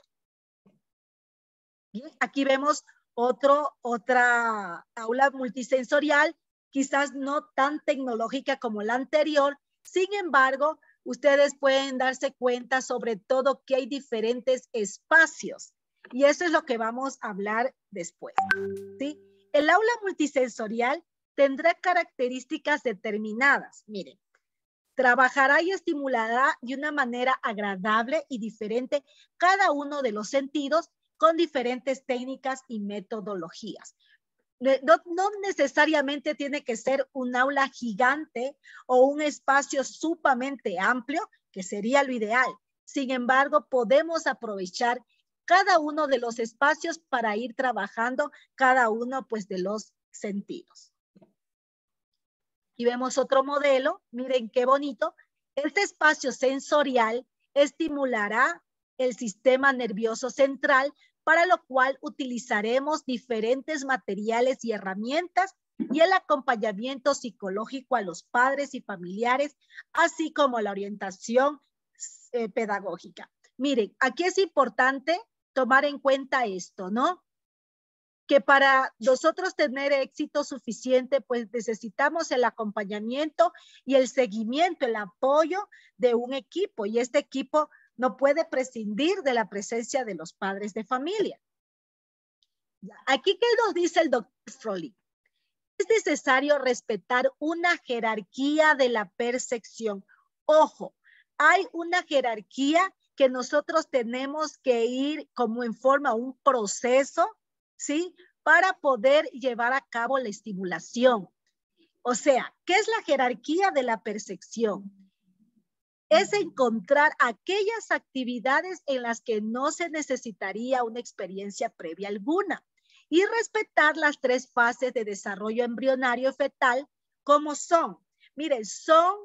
Bien, aquí vemos otra aula multisensorial, quizás no tan tecnológica como la anterior. Sin embargo, ustedes pueden darse cuenta sobre todo que hay diferentes espacios y eso es lo que vamos a hablar después, ¿sí? El aula multisensorial tendrá características determinadas. Miren, trabajará y estimulará de una manera agradable y diferente cada uno de los sentidos con diferentes técnicas y metodologías. No necesariamente tiene que ser un aula gigante o un espacio sumamente amplio, que sería lo ideal. Sin embargo, podemos aprovechar cada uno de los espacios para ir trabajando cada uno pues de los sentidos. Y vemos otro modelo, miren qué bonito. Este espacio sensorial estimulará el sistema nervioso central, para lo cual utilizaremos diferentes materiales y herramientas y el acompañamiento psicológico a los padres y familiares, así como la orientación pedagógica. Miren, aquí es importante tomar en cuenta esto, ¿no? Que para nosotros tener éxito suficiente, pues necesitamos el acompañamiento y el seguimiento, el apoyo de un equipo, y este equipo no puede prescindir de la presencia de los padres de familia. Aquí, ¿qué nos dice el doctor Froehlich? Es necesario respetar una jerarquía de la percepción. Ojo, hay una jerarquía que nosotros tenemos que ir como en forma, un proceso, ¿sí? Para poder llevar a cabo la estimulación. O sea, ¿qué es la jerarquía de la percepción? Es encontrar aquellas actividades en las que no se necesitaría una experiencia previa alguna y respetar las 3 fases de desarrollo embrionario fetal como son. Miren, son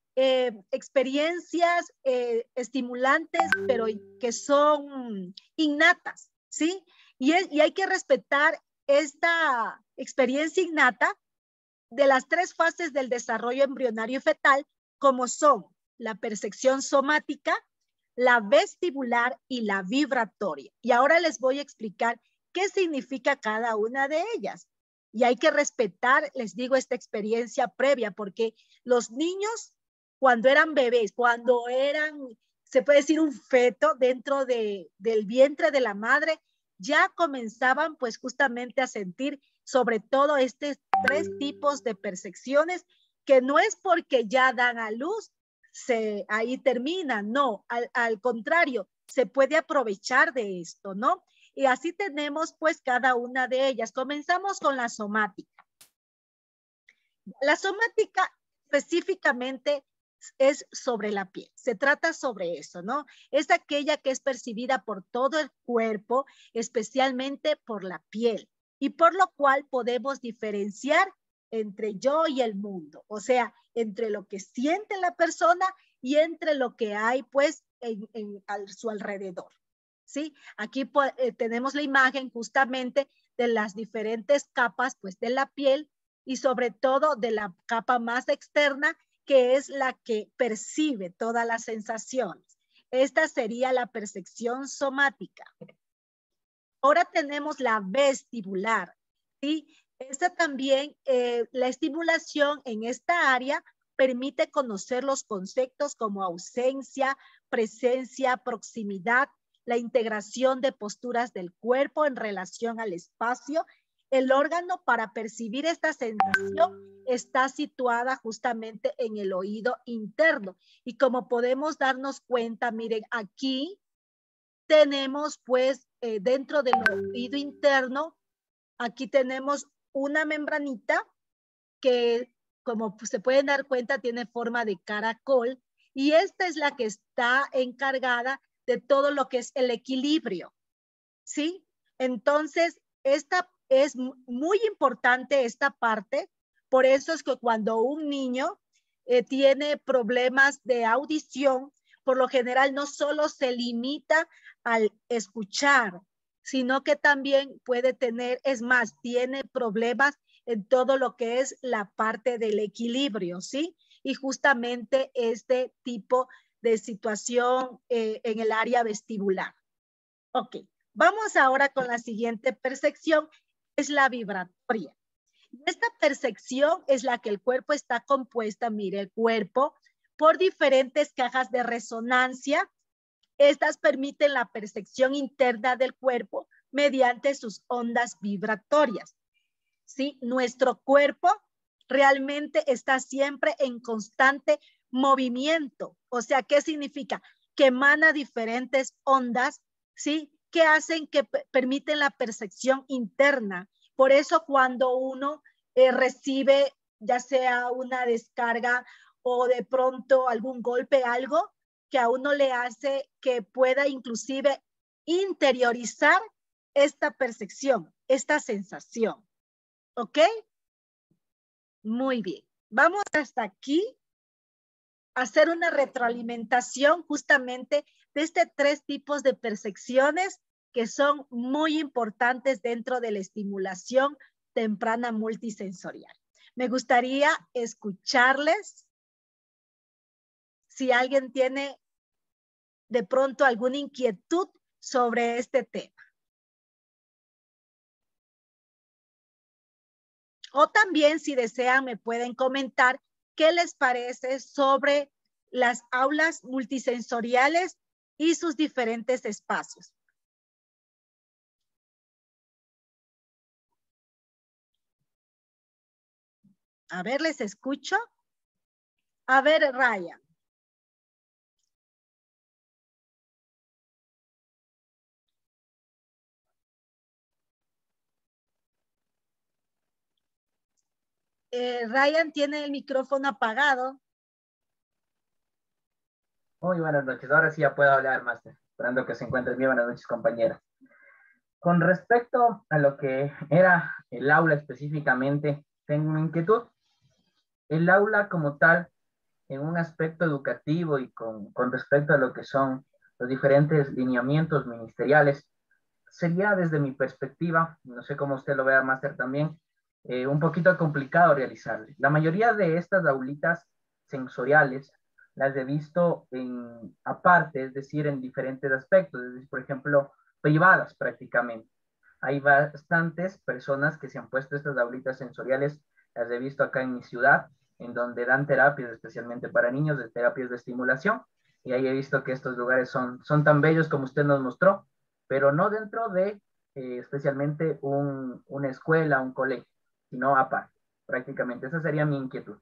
experiencias estimulantes, pero que son innatas, ¿sí? Y hay que respetar esta experiencia innata de las 3 fases del desarrollo embrionario fetal, como son la percepción somática, la vestibular y la vibratoria. Y ahora les voy a explicar qué significa cada una de ellas. Y hay que respetar, les digo, esta experiencia previa, porque los niños, cuando eran bebés, cuando eran, se puede decir, un feto dentro del vientre de la madre, ya comenzaban pues justamente a sentir sobre todo estos 3 tipos de percepciones, que no es porque ya dan a luz, ahí termina, no, al contrario, se puede aprovechar de esto, ¿no? Y así tenemos pues cada una de ellas. Comenzamos con la somática. La somática específicamente es sobre la piel, se trata sobre eso, ¿no? Es aquella que es percibida por todo el cuerpo, especialmente por la piel, y por lo cual podemos diferenciar entre yo y el mundo, o sea, entre lo que siente la persona y entre lo que hay pues a su alrededor, ¿sí? Aquí tenemos la imagen justamente de las diferentes capas pues de la piel y sobre todo de la capa más externa, que es la que percibe todas las sensaciones. Esta sería la percepción somática. Ahora tenemos la vestibular, ¿sí? Esta también, la estimulación en esta área permite conocer los conceptos como ausencia, presencia, proximidad, la integración de posturas del cuerpo en relación al espacio. El órgano para percibir esta sensación está situada justamente en el oído interno. Y como podemos darnos cuenta, miren, aquí tenemos pues dentro del oído interno, aquí tenemos una membranita que, como se pueden dar cuenta, tiene forma de caracol, y esta es la que está encargada de todo lo que es el equilibrio, ¿sí? Entonces, esta es muy importante, esta parte. Por eso es que cuando un niño tiene problemas de audición, por lo general no solo se limita al escuchar, sino que también puede tener, es más, tiene problemas en todo lo que es la parte del equilibrio, ¿sí? Y justamente este tipo de situación en el área vestibular. Ok, vamos ahora con la siguiente percepción, es la vibratoria. Esta percepción es la que el cuerpo está compuesta, mire, el cuerpo, por diferentes cajas de resonancia. Estas permiten la percepción interna del cuerpo mediante sus ondas vibratorias. ¿Sí? Nuestro cuerpo realmente está siempre en constante movimiento. O sea, ¿qué significa? Que emana diferentes ondas, ¿sí? Que hacen, que permiten la percepción interna. Por eso cuando uno recibe ya sea una descarga o de pronto algún golpe, algo que a uno le hace que pueda inclusive interiorizar esta percepción, esta sensación. ¿Ok? Muy bien. Vamos hasta aquí a hacer una retroalimentación justamente de este 3 tipos de percepciones que son muy importantes dentro de la estimulación temprana multisensorial. Me gustaría escucharles si alguien tiene de pronto alguna inquietud sobre este tema. O también, si desean, me pueden comentar qué les parece sobre las aulas multisensoriales y sus diferentes espacios. A ver, les escucho. A ver, Ryan. Ryan tiene el micrófono apagado. Muy buenas noches. Ahora sí ya puedo hablar, Máster. Esperando que se encuentren bien. Buenas noches, compañera. Con respecto a lo que era el aula específicamente, tengo una inquietud. El aula como tal, en un aspecto educativo y con respecto a lo que son los diferentes lineamientos ministeriales, sería desde mi perspectiva, no sé cómo usted lo vea, Máster, también, un poquito complicado realizarle. La mayoría de estas aulitas sensoriales las he visto en aparte, es decir, en diferentes aspectos, es decir, por ejemplo, privadas prácticamente. Hay bastantes personas que se han puesto estas aulitas sensoriales, las he visto acá en mi ciudad, en donde dan terapias especialmente para niños, de terapias de estimulación, y ahí he visto que estos lugares son tan bellos como usted nos mostró, pero no dentro de especialmente una escuela, un colegio, sino aparte, prácticamente. Esa sería mi inquietud.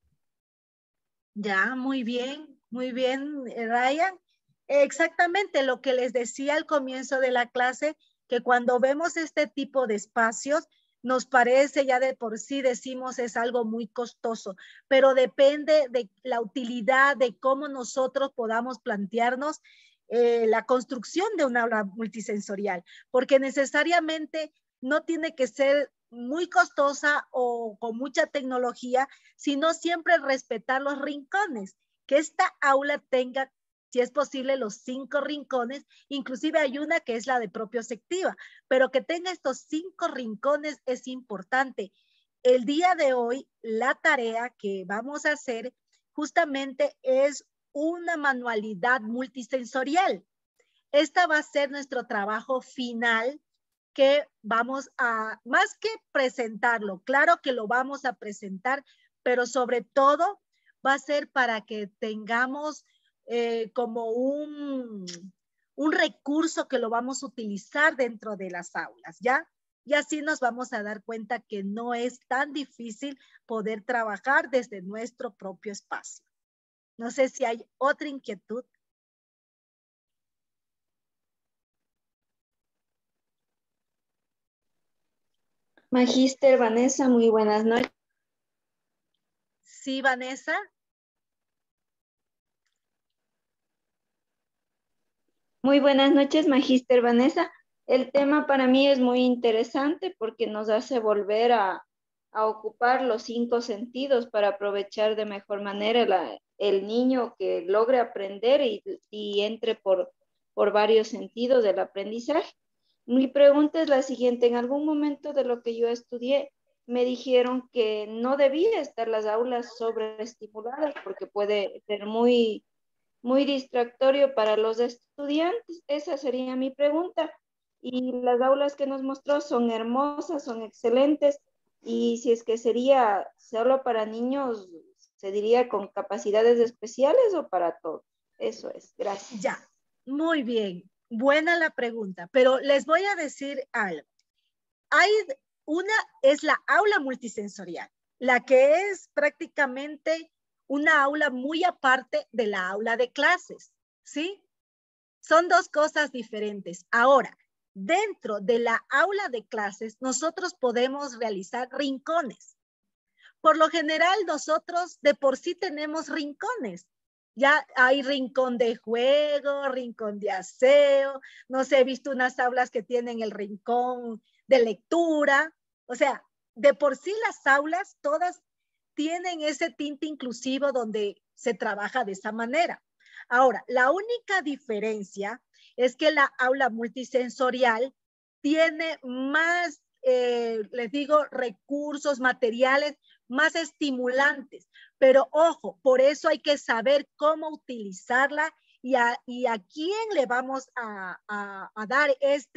Ya, muy bien, Ryan. Exactamente lo que les decía al comienzo de la clase, que cuando vemos este tipo de espacios, nos parece ya de por sí, decimos, es algo muy costoso, pero depende de la utilidad, de cómo nosotros podamos plantearnos la construcción de una aula multisensorial, porque necesariamente no tiene que ser muy costosa o con mucha tecnología, sino siempre respetar los rincones, que esta aula tenga, si es posible, los 5 rincones, inclusive hay una que es la de propioceptiva, pero que tenga estos 5 rincones es importante. El día de hoy, la tarea que vamos a hacer justamente es una manualidad multisensorial. Esta va a ser nuestro trabajo final que vamos a, más que presentarlo, claro que lo vamos a presentar, pero sobre todo va a ser para que tengamos como un recurso que lo vamos a utilizar dentro de las aulas, ¿ya? Y así nos vamos a dar cuenta que no es tan difícil poder trabajar desde nuestro propio espacio. No sé si hay otra inquietud. Magíster Vanessa, muy buenas noches. Sí, Vanessa. Muy buenas noches, Magíster Vanessa. El tema para mí es muy interesante porque nos hace volver a ocupar los 5 sentidos para aprovechar de mejor manera el niño que logre aprender y entre por varios sentidos del aprendizaje. Mi pregunta es la siguiente. En algún momento de lo que yo estudié, me dijeron que no debía estar las aulas sobreestimuladas porque puede ser muy distractorio para los estudiantes. Esa sería mi pregunta. Y las aulas que nos mostró son hermosas, son excelentes. Y si es que sería solo para niños, ¿se diría con capacidades especiales o para todos? Eso es. Gracias. Ya, muy bien. Buena la pregunta, pero les voy a decir algo. Hay una, es la aula multisensorial, la que es prácticamente una aula muy aparte de la aula de clases, ¿sí? Son dos cosas diferentes. Ahora, dentro de la aula de clases, nosotros podemos realizar rincones. Por lo general, nosotros de por sí tenemos rincones. Ya hay rincón de juego, rincón de aseo. No sé, he visto unas aulas que tienen el rincón de lectura. O sea, de por sí las aulas todas tienen ese tinte inclusivo donde se trabaja de esa manera. Ahora, la única diferencia es que la aula multisensorial tiene más, les digo, recursos, materiales más estimulantes. Pero ojo, por eso hay que saber cómo utilizarla y a quién le vamos a dar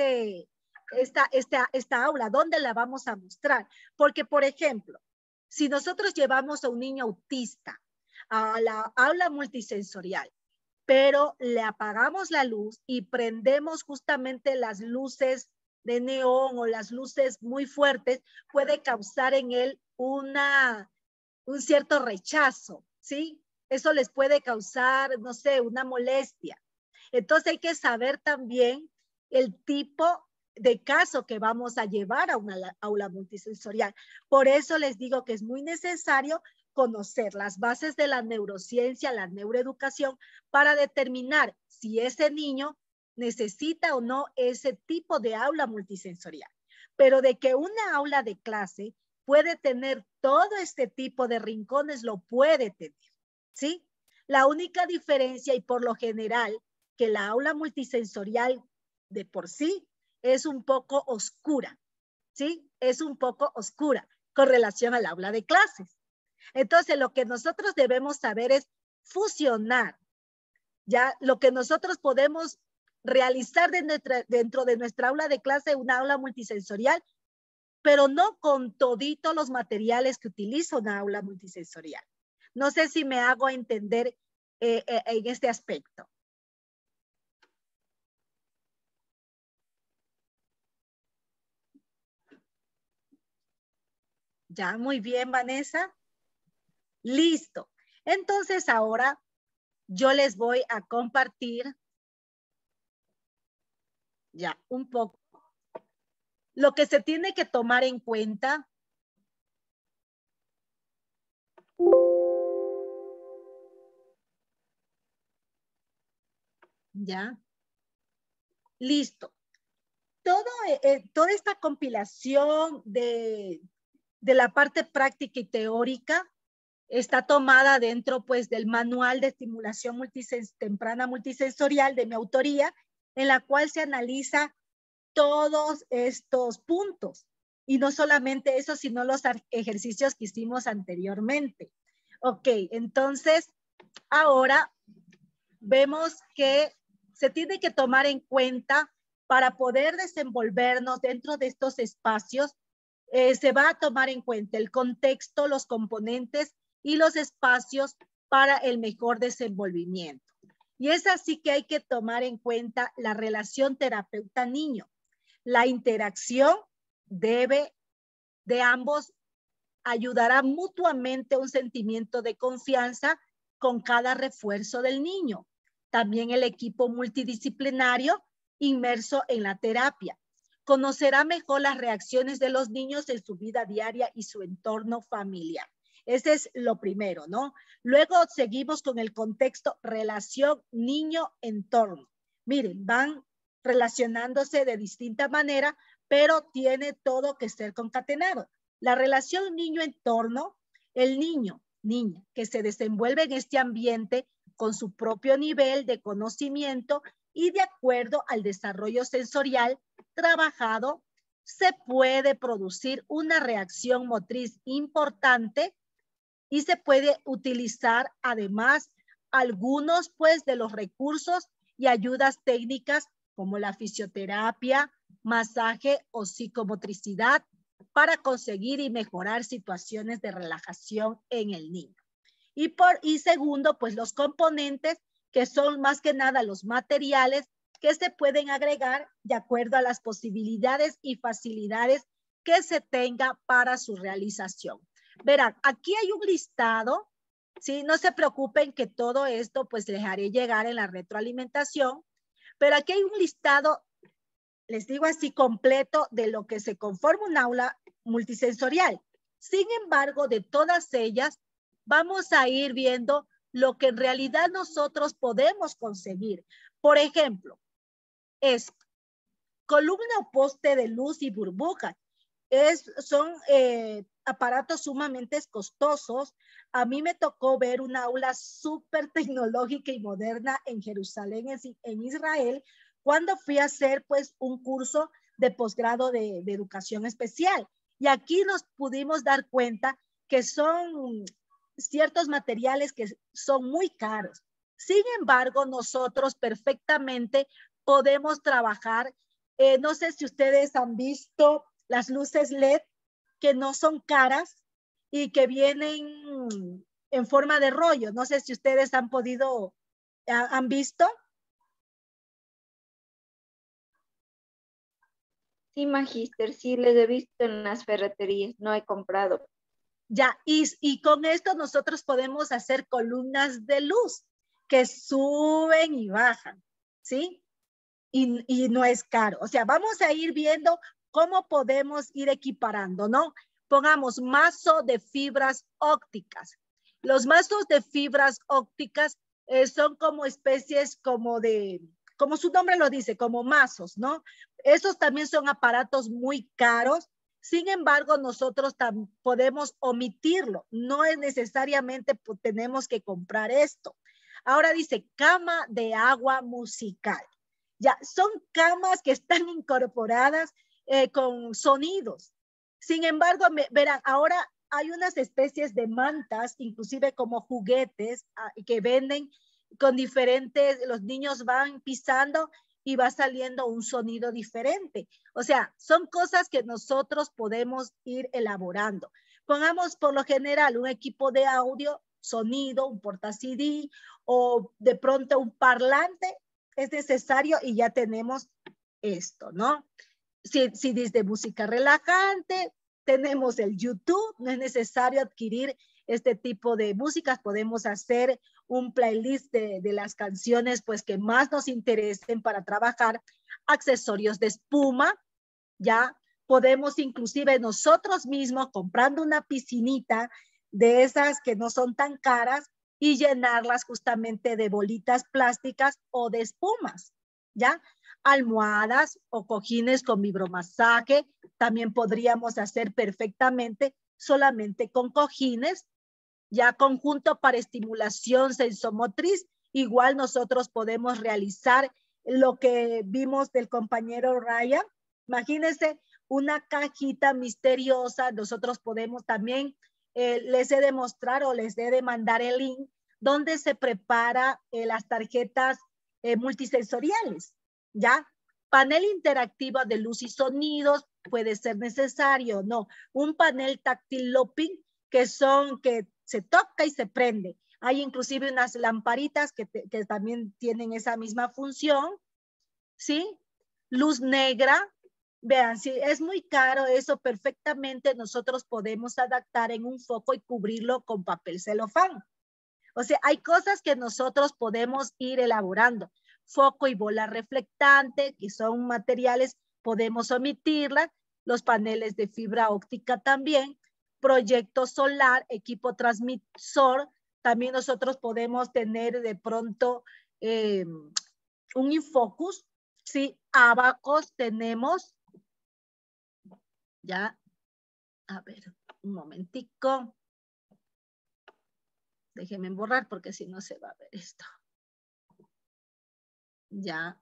esta aula, dónde la vamos a mostrar. Porque, por ejemplo, si nosotros llevamos a un niño autista a la aula multisensorial, pero le apagamos la luz y prendemos justamente las luces de neón o las luces muy fuertes, puede causar en él un cierto rechazo, ¿sí? Eso les puede causar, no sé, una molestia. Entonces hay que saber también el tipo de caso que vamos a llevar a una aula multisensorial. Por eso les digo que es muy necesario conocer las bases de la neurociencia, la neuroeducación, para determinar si ese niño necesita o no ese tipo de aula multisensorial. Pero de que una aula de clase puede tener todo este tipo de rincones, lo puede tener, ¿sí? La única diferencia, y por lo general, que la aula multisensorial de por sí es un poco oscura, ¿sí? Es un poco oscura con relación al aula de clases. Entonces, lo que nosotros debemos saber es fusionar, ya lo que nosotros podemos realizar dentro de nuestra aula de clase, una aula multisensorial, pero no con todito los materiales que utiliza una aula multisensorial. No sé si me hago entender en este aspecto. Ya, muy bien, Vanessa. Listo. Entonces ahora yo les voy a compartir ya un poco lo que se tiene que tomar en cuenta. Ya. Listo. Toda esta compilación de la parte práctica y teórica está tomada dentro pues del manual de estimulación temprana multisensorial de mi autoría, en la cual se analiza todos estos puntos. Y no solamente eso, sino los ejercicios que hicimos anteriormente. Ok, entonces ahora vemos que se tiene que tomar en cuenta para poder desenvolvernos dentro de estos espacios. Se va a tomar en cuenta el contexto, los componentes y los espacios para el mejor desenvolvimiento. Y es así que hay que tomar en cuenta la relación terapeuta-niño. La interacción de ambos ayudará mutuamente a un sentimiento de confianza con cada refuerzo del niño. También el equipo multidisciplinario inmerso en la terapia conocerá mejor las reacciones de los niños en su vida diaria y su entorno familiar. Ese es lo primero, ¿no? Luego seguimos con el contexto relación niño-entorno. Miren, van relacionándose de distinta manera, pero tiene todo que ser concatenado. La relación niño-entorno, el niña, que se desenvuelve en este ambiente con su propio nivel de conocimiento y de acuerdo al desarrollo sensorial trabajado, se puede producir una reacción motriz importante y se puede utilizar además algunos pues de los recursos y ayudas técnicas como la fisioterapia, masaje o psicomotricidad para conseguir y mejorar situaciones de relajación en el niño. Y segundo, pues los componentes que son más que nada los materiales que se pueden agregar de acuerdo a las posibilidades y facilidades que se tenga para su realización. Verán, aquí hay un listado, ¿sí? No se preocupen que todo esto pues les haré llegar en la retroalimentación, pero aquí hay un listado, les digo así, completo de lo que se conforma un aula multisensorial. Sin embargo, de todas ellas, vamos a ir viendo lo que en realidad nosotros podemos conseguir. Por ejemplo, es columna o poste de luz y burbujas. Son aparatos sumamente costosos. A mí me tocó ver una aula súper tecnológica y moderna en Jerusalén, en Israel, cuando fui a hacer pues un curso de posgrado de educación especial. Y aquí nos pudimos dar cuenta que son ciertos materiales que son muy caros. Sin embargo, nosotros perfectamente podemos trabajar. No sé si ustedes han visto las luces LED que no son caras y que vienen en forma de rollo. No sé si ustedes han visto. Sí, magíster, sí, les he visto en las ferreterías, no he comprado. Ya, y con esto nosotros podemos hacer columnas de luz que suben y bajan, ¿sí? Y no es caro. O sea, vamos a ir viendo cómo podemos ir equiparando, ¿no? Pongamos mazo de fibras ópticas. Los mazos de fibras ópticas son como especies como su nombre lo dice, como mazos, ¿no? Esos también son aparatos muy caros. Sin embargo, nosotros podemos omitirlo. No es necesariamente tenemos que comprar esto. Ahora dice cama de agua musical. Ya, son camas que están incorporadas con sonidos. Sin embargo, verán, ahora hay unas especies de mantas, inclusive como juguetes, que venden con diferentes, los niños van pisando y va saliendo un sonido diferente. O sea, son cosas que nosotros podemos ir elaborando. Pongamos por lo general un equipo de audio, sonido, un porta CD o de pronto un parlante. Es necesario y ya tenemos esto, ¿no? Si desde música relajante, tenemos el YouTube, no es necesario adquirir este tipo de músicas, podemos hacer un playlist de las canciones pues que más nos interesen para trabajar, accesorios de espuma, ya podemos inclusive nosotros mismos comprando una piscinita de esas que no son tan caras y llenarlas justamente de bolitas plásticas o de espumas, ¿ya? Almohadas o cojines con vibromasaje, también podríamos hacer perfectamente solamente con cojines, ya conjunto para estimulación sensomotriz, igual nosotros podemos realizar lo que vimos del compañero Ryan. Imagínense una cajita misteriosa, nosotros podemos también, les he de mostrar o les he de mandar el link donde se prepara las tarjetas multisensoriales, ¿ya? Panel interactivo de luz y sonidos, puede ser necesario o no. Un panel táctil looping, que se toca y se prende. Hay inclusive unas lamparitas que también tienen esa misma función, ¿sí? Luz negra. Vean, si es muy caro eso, perfectamente nosotros podemos adaptar en un foco y cubrirlo con papel celofán. O sea, hay cosas que nosotros podemos ir elaborando. Foco y bola reflectante, que son materiales, podemos omitirlas. Los paneles de fibra óptica también. Proyecto solar, equipo transmisor. También nosotros podemos tener de pronto un infocus, ¿sí? Abacos tenemos. Ya, a ver, un momentico. Déjenme borrar porque si no se va a ver esto. Ya.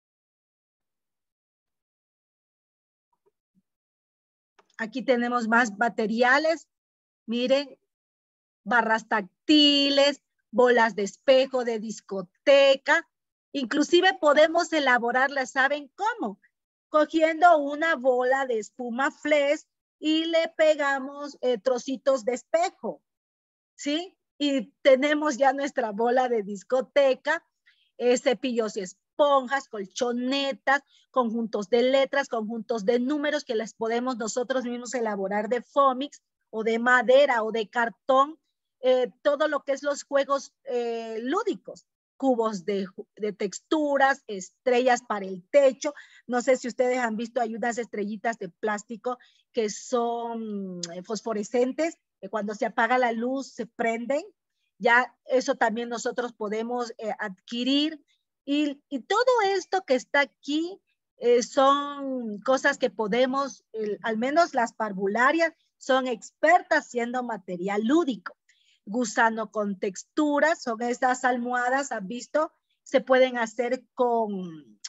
Aquí tenemos más materiales. Miren, barras táctiles, bolas de espejo de discoteca. Inclusive podemos elaborarlas, ¿saben cómo? Cogiendo una bola de espuma flex y le pegamos trocitos de espejo, ¿sí? Y tenemos ya nuestra bola de discoteca, cepillos y esponjas, colchonetas, conjuntos de letras, conjuntos de números que les podemos nosotros mismos elaborar de Fomix o de madera o de cartón, todo lo que es los juegos lúdicos. Cubos de texturas, estrellas para el techo. No sé si ustedes han visto, hay unas estrellitas de plástico que son fosforescentes, que cuando se apaga la luz se prenden. Ya eso también nosotros podemos adquirir. Y todo esto que está aquí son cosas que podemos, al menos las parvularias, son expertas siendo material lúdico. Gusano con texturas, son estas almohadas, ¿han visto? Se pueden hacer como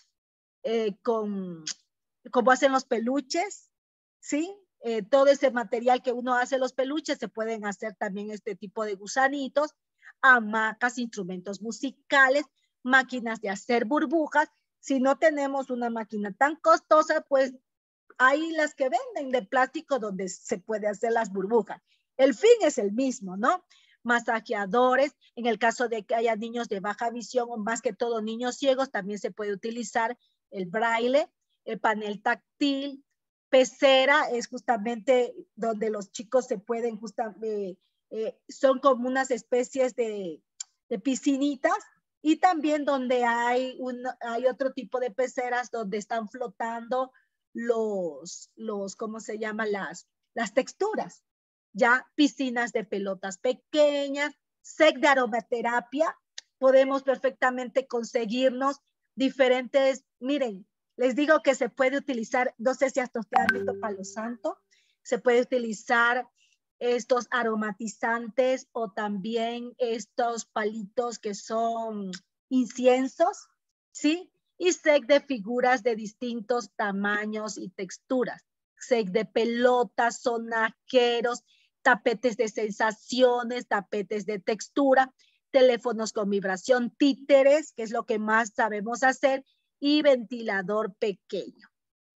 hacen los peluches, ¿sí? Todo ese material que uno hace los peluches, se pueden hacer también este tipo de gusanitos, hamacas, instrumentos musicales, máquinas de hacer burbujas. Si no tenemos una máquina tan costosa, pues hay las que venden de plástico donde se puede hacer las burbujas. El fin es el mismo, ¿no? Masajeadores, en el caso de que haya niños de baja visión o más que todo niños ciegos, también se puede utilizar el braille, el panel táctil, pecera es justamente donde los chicos se pueden justamente, son como unas especies de piscinitas, y también donde hay otro tipo de peceras donde están flotando ¿cómo se llama? Las texturas. Ya piscinas de pelotas pequeñas, set de aromaterapia, podemos perfectamente conseguirnos diferentes, miren, les digo que se puede utilizar, no sé si hasta ustedes han visto palo santo, se puede utilizar estos aromatizantes o también estos palitos que son inciensos, ¿sí? Y set de figuras de distintos tamaños y texturas, set de pelotas, sonajeros, tapetes de sensaciones, tapetes de textura, teléfonos con vibración, títeres, que es lo que más sabemos hacer, y ventilador pequeño.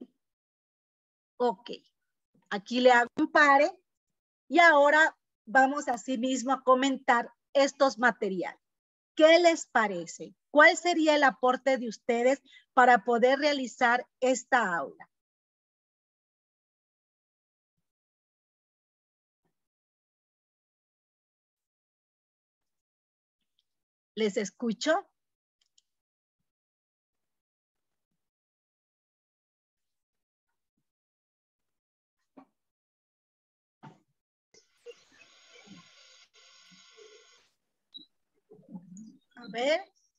Ok, aquí le hago un pare y ahora vamos así mismo a comentar estos materiales. ¿Qué les parece? ¿Cuál sería el aporte de ustedes para poder realizar esta aula? ¿Les escucho? A ver.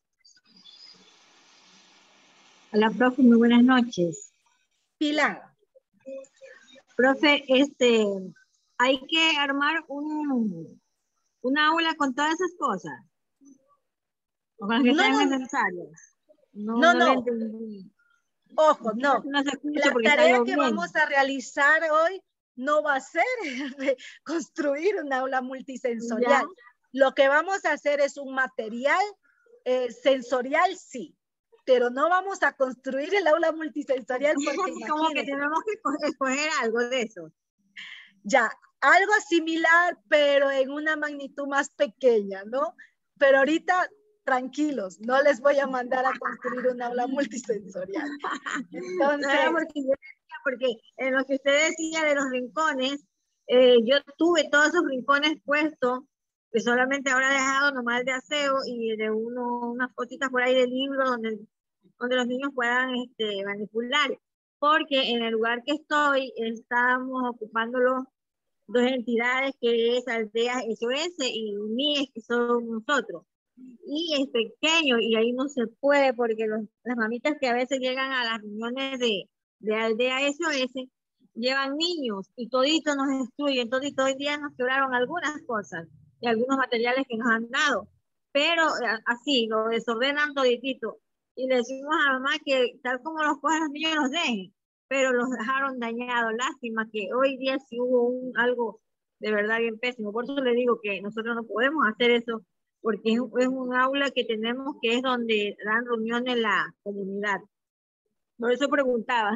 Hola, profe, muy buenas noches. Pilar. Profe, hay que armar una aula con todas esas cosas. O con las que sean necesarias. No. lo entendí. Ojo, no. No se escucha La porque está tarea que lloviendo. vamos a realizar hoy no va a ser construir una aula multisensorial. Lo que vamos a hacer es un material sensorial, sí, pero no vamos a construir el aula multisensorial porque como que tenemos que escoger algo de eso. Ya, algo similar, pero en una magnitud más pequeña, ¿no? Pero ahorita, tranquilos, no les voy a mandar a construir un aula multisensorial. Entonces, claro, porque en lo que usted decía de los rincones, yo tuve todos esos rincones puestos, que solamente ahora he dejado nomás de aseo y de unas fotitas por ahí de libros donde los niños puedan manipular. Porque en el lugar que estoy, estamos ocupándolo dos entidades, que es Aldeas SOS y MIES, que son nosotros. Y es pequeño y ahí no se puede porque las mamitas que a veces llegan a las reuniones de Aldea SOS llevan niños y todito nos destruyen, todito hoy día nos quebraron algunas cosas y algunos materiales que nos han dado, pero así lo desordenan toditito y le decimos a mamá que tal como los cogen los niños los dejen, pero los dejaron dañados. Lástima que hoy día sí hubo algo de verdad bien pésimo. Por eso le digo que nosotros no podemos hacer eso, porque es un aula que tenemos, que es donde dan reuniones la comunidad. Por eso preguntaba.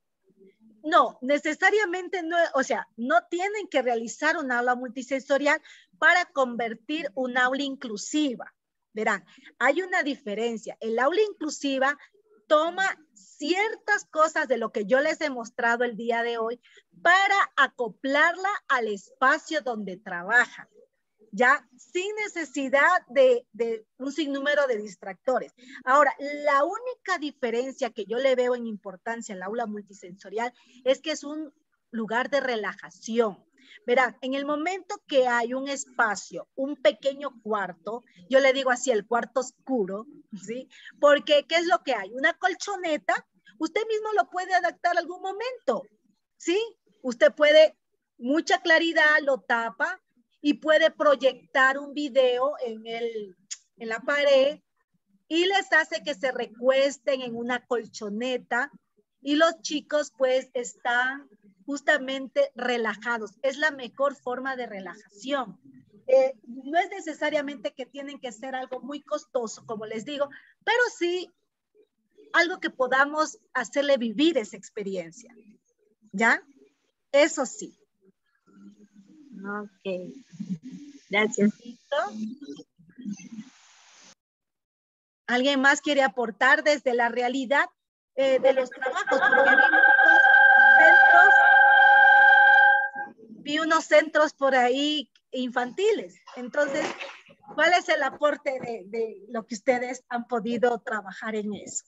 No, necesariamente no, o sea, no tienen que realizar un aula multisensorial para convertir un aula inclusiva. Verán, hay una diferencia. El aula inclusiva toma ciertas cosas de lo que yo les he mostrado el día de hoy para acoplarla al espacio donde trabajan, ya sin necesidad de un sinnúmero de distractores. Ahora, la única diferencia que yo le veo en importancia al aula multisensorial es que es un lugar de relajación. Verán, en el momento que hay un espacio, un pequeño cuarto, yo le digo así, el cuarto oscuro, ¿sí? Porque, ¿qué es lo que hay? Una colchoneta, usted mismo lo puede adaptar a algún momento, ¿sí? Usted puede, mucha claridad, lo tapa y puede proyectar un video en la pared y les hace que se recuesten en una colchoneta y los chicos pues están justamente relajados. Es la mejor forma de relajación. No es necesariamente que tienen que ser algo muy costoso, como les digo, pero sí algo que podamos hacerle vivir esa experiencia. ¿Ya? Eso sí. Ok. Gracias. ¿Listo? ¿Alguien más quiere aportar desde la realidad de los trabajos? Porque vi unos centros por ahí infantiles. Entonces, ¿cuál es el aporte de lo que ustedes han podido trabajar en eso?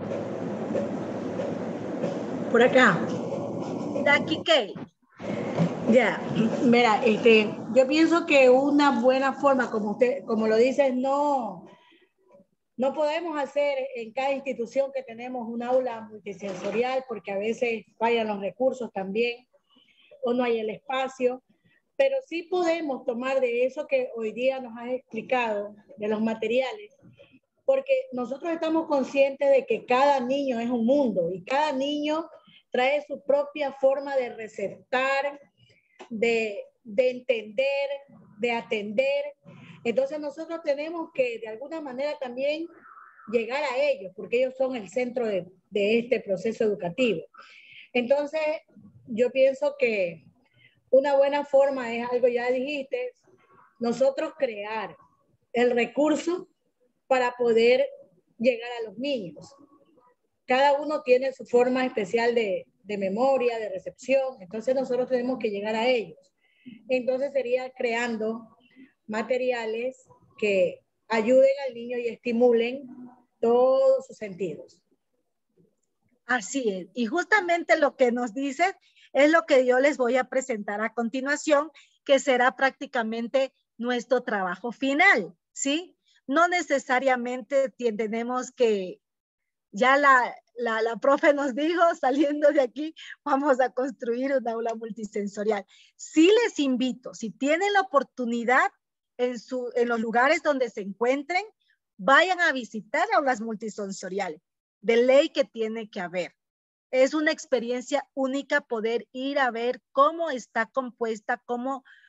Por acá. Jackie Kay. Ya, mira, yo pienso que una buena forma, como lo dices, no podemos hacer en cada institución que tenemos un aula multisensorial porque a veces fallan los recursos también o no hay el espacio, pero sí podemos tomar de eso que hoy día nos has explicado, de los materiales, porque nosotros estamos conscientes de que cada niño es un mundo y cada niño trae su propia forma de receptar, de entender, de atender. Entonces nosotros tenemos que de alguna manera también llegar a ellos, porque ellos son el centro de este proceso educativo. Entonces yo pienso que una buena forma es algo, ya dijiste, nosotros crear el recurso para poder llegar a los niños. Cada uno tiene su forma especial de memoria, de recepción, entonces nosotros tenemos que llegar a ellos. Entonces sería creando materiales que ayuden al niño y estimulen todos sus sentidos. Así es, y justamente lo que nos dice es lo que yo les voy a presentar a continuación, que será prácticamente nuestro trabajo final, ¿sí? No necesariamente tenemos que, ya la profe nos dijo, saliendo de aquí, vamos a construir un aula multisensorial. Sí les invito, si tienen la oportunidad en los lugares donde se encuentren, vayan a visitar aulas multisensoriales. De ley que tiene que haber. Es una experiencia única poder ir a ver cómo está compuesta, cómo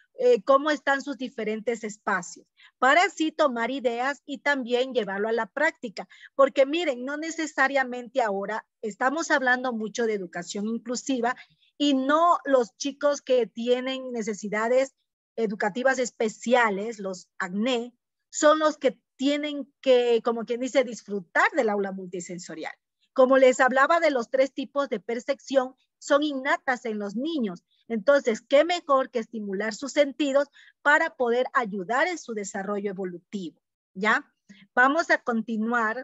cómo están sus diferentes espacios, para así tomar ideas y también llevarlo a la práctica. Porque miren, no necesariamente ahora estamos hablando mucho de educación inclusiva y no los chicos que tienen necesidades educativas especiales, los ACNE, son los que tienen que, como quien dice, disfrutar del aula multisensorial. Como les hablaba de los 3 tipos de percepción, son innatas en los niños. Entonces, ¿qué mejor que estimular sus sentidos para poder ayudar en su desarrollo evolutivo? ¿Ya? Vamos a continuar.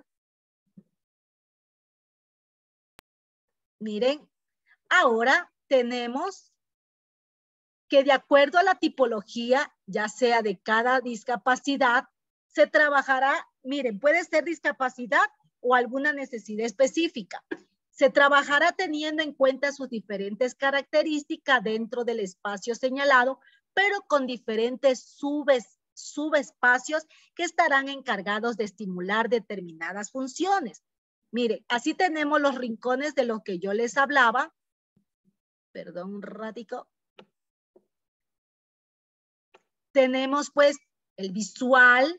Miren, ahora tenemos que de acuerdo a la tipología, ya sea de cada discapacidad, se trabajará, miren, puede ser discapacidad o alguna necesidad específica. Se trabajará teniendo en cuenta sus diferentes características dentro del espacio señalado, pero con diferentes subespacios que estarán encargados de estimular determinadas funciones. Miren, así tenemos los rincones de lo que yo les hablaba. Perdón un ratico. Tenemos pues el visual,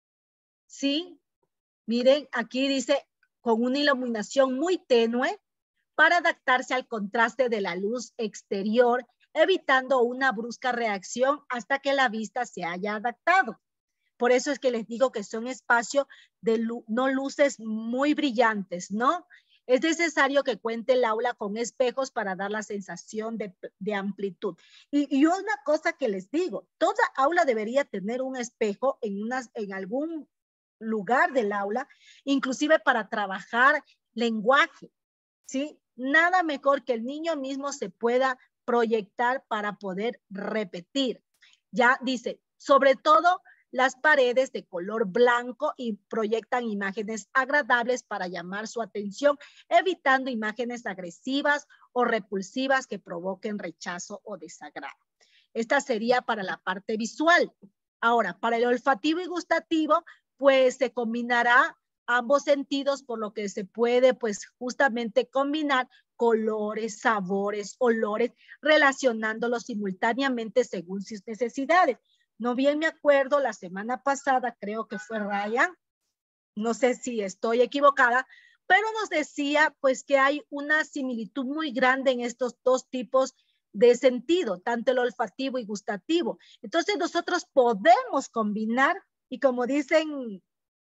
¿sí? Miren, aquí dice con una iluminación muy tenue para adaptarse al contraste de la luz exterior, evitando una brusca reacción hasta que la vista se haya adaptado. Por eso es que les digo que son espacios de no luces muy brillantes, ¿no? Es necesario que cuente el aula con espejos para dar la sensación de amplitud. Y una cosa que les digo, toda aula debería tener un espejo en algún lugar del aula, inclusive para trabajar lenguaje, ¿sí? Nada mejor que el niño mismo se pueda proyectar para poder repetir. Ya dice, sobre todo las paredes de color blanco y proyectan imágenes agradables para llamar su atención, evitando imágenes agresivas o repulsivas que provoquen rechazo o desagrado. Esta sería para la parte visual. Ahora, para el olfativo y gustativo, pues se combinará ambos sentidos, por lo que se puede pues justamente combinar colores, sabores, olores, relacionándolos simultáneamente según sus necesidades. No bien me acuerdo, la semana pasada creo que fue Ryan, no sé si estoy equivocada, pero nos decía pues que hay una similitud muy grande en estos 2 tipos de sentido, tanto el olfativo y gustativo. Entonces nosotros podemos combinar y como dicen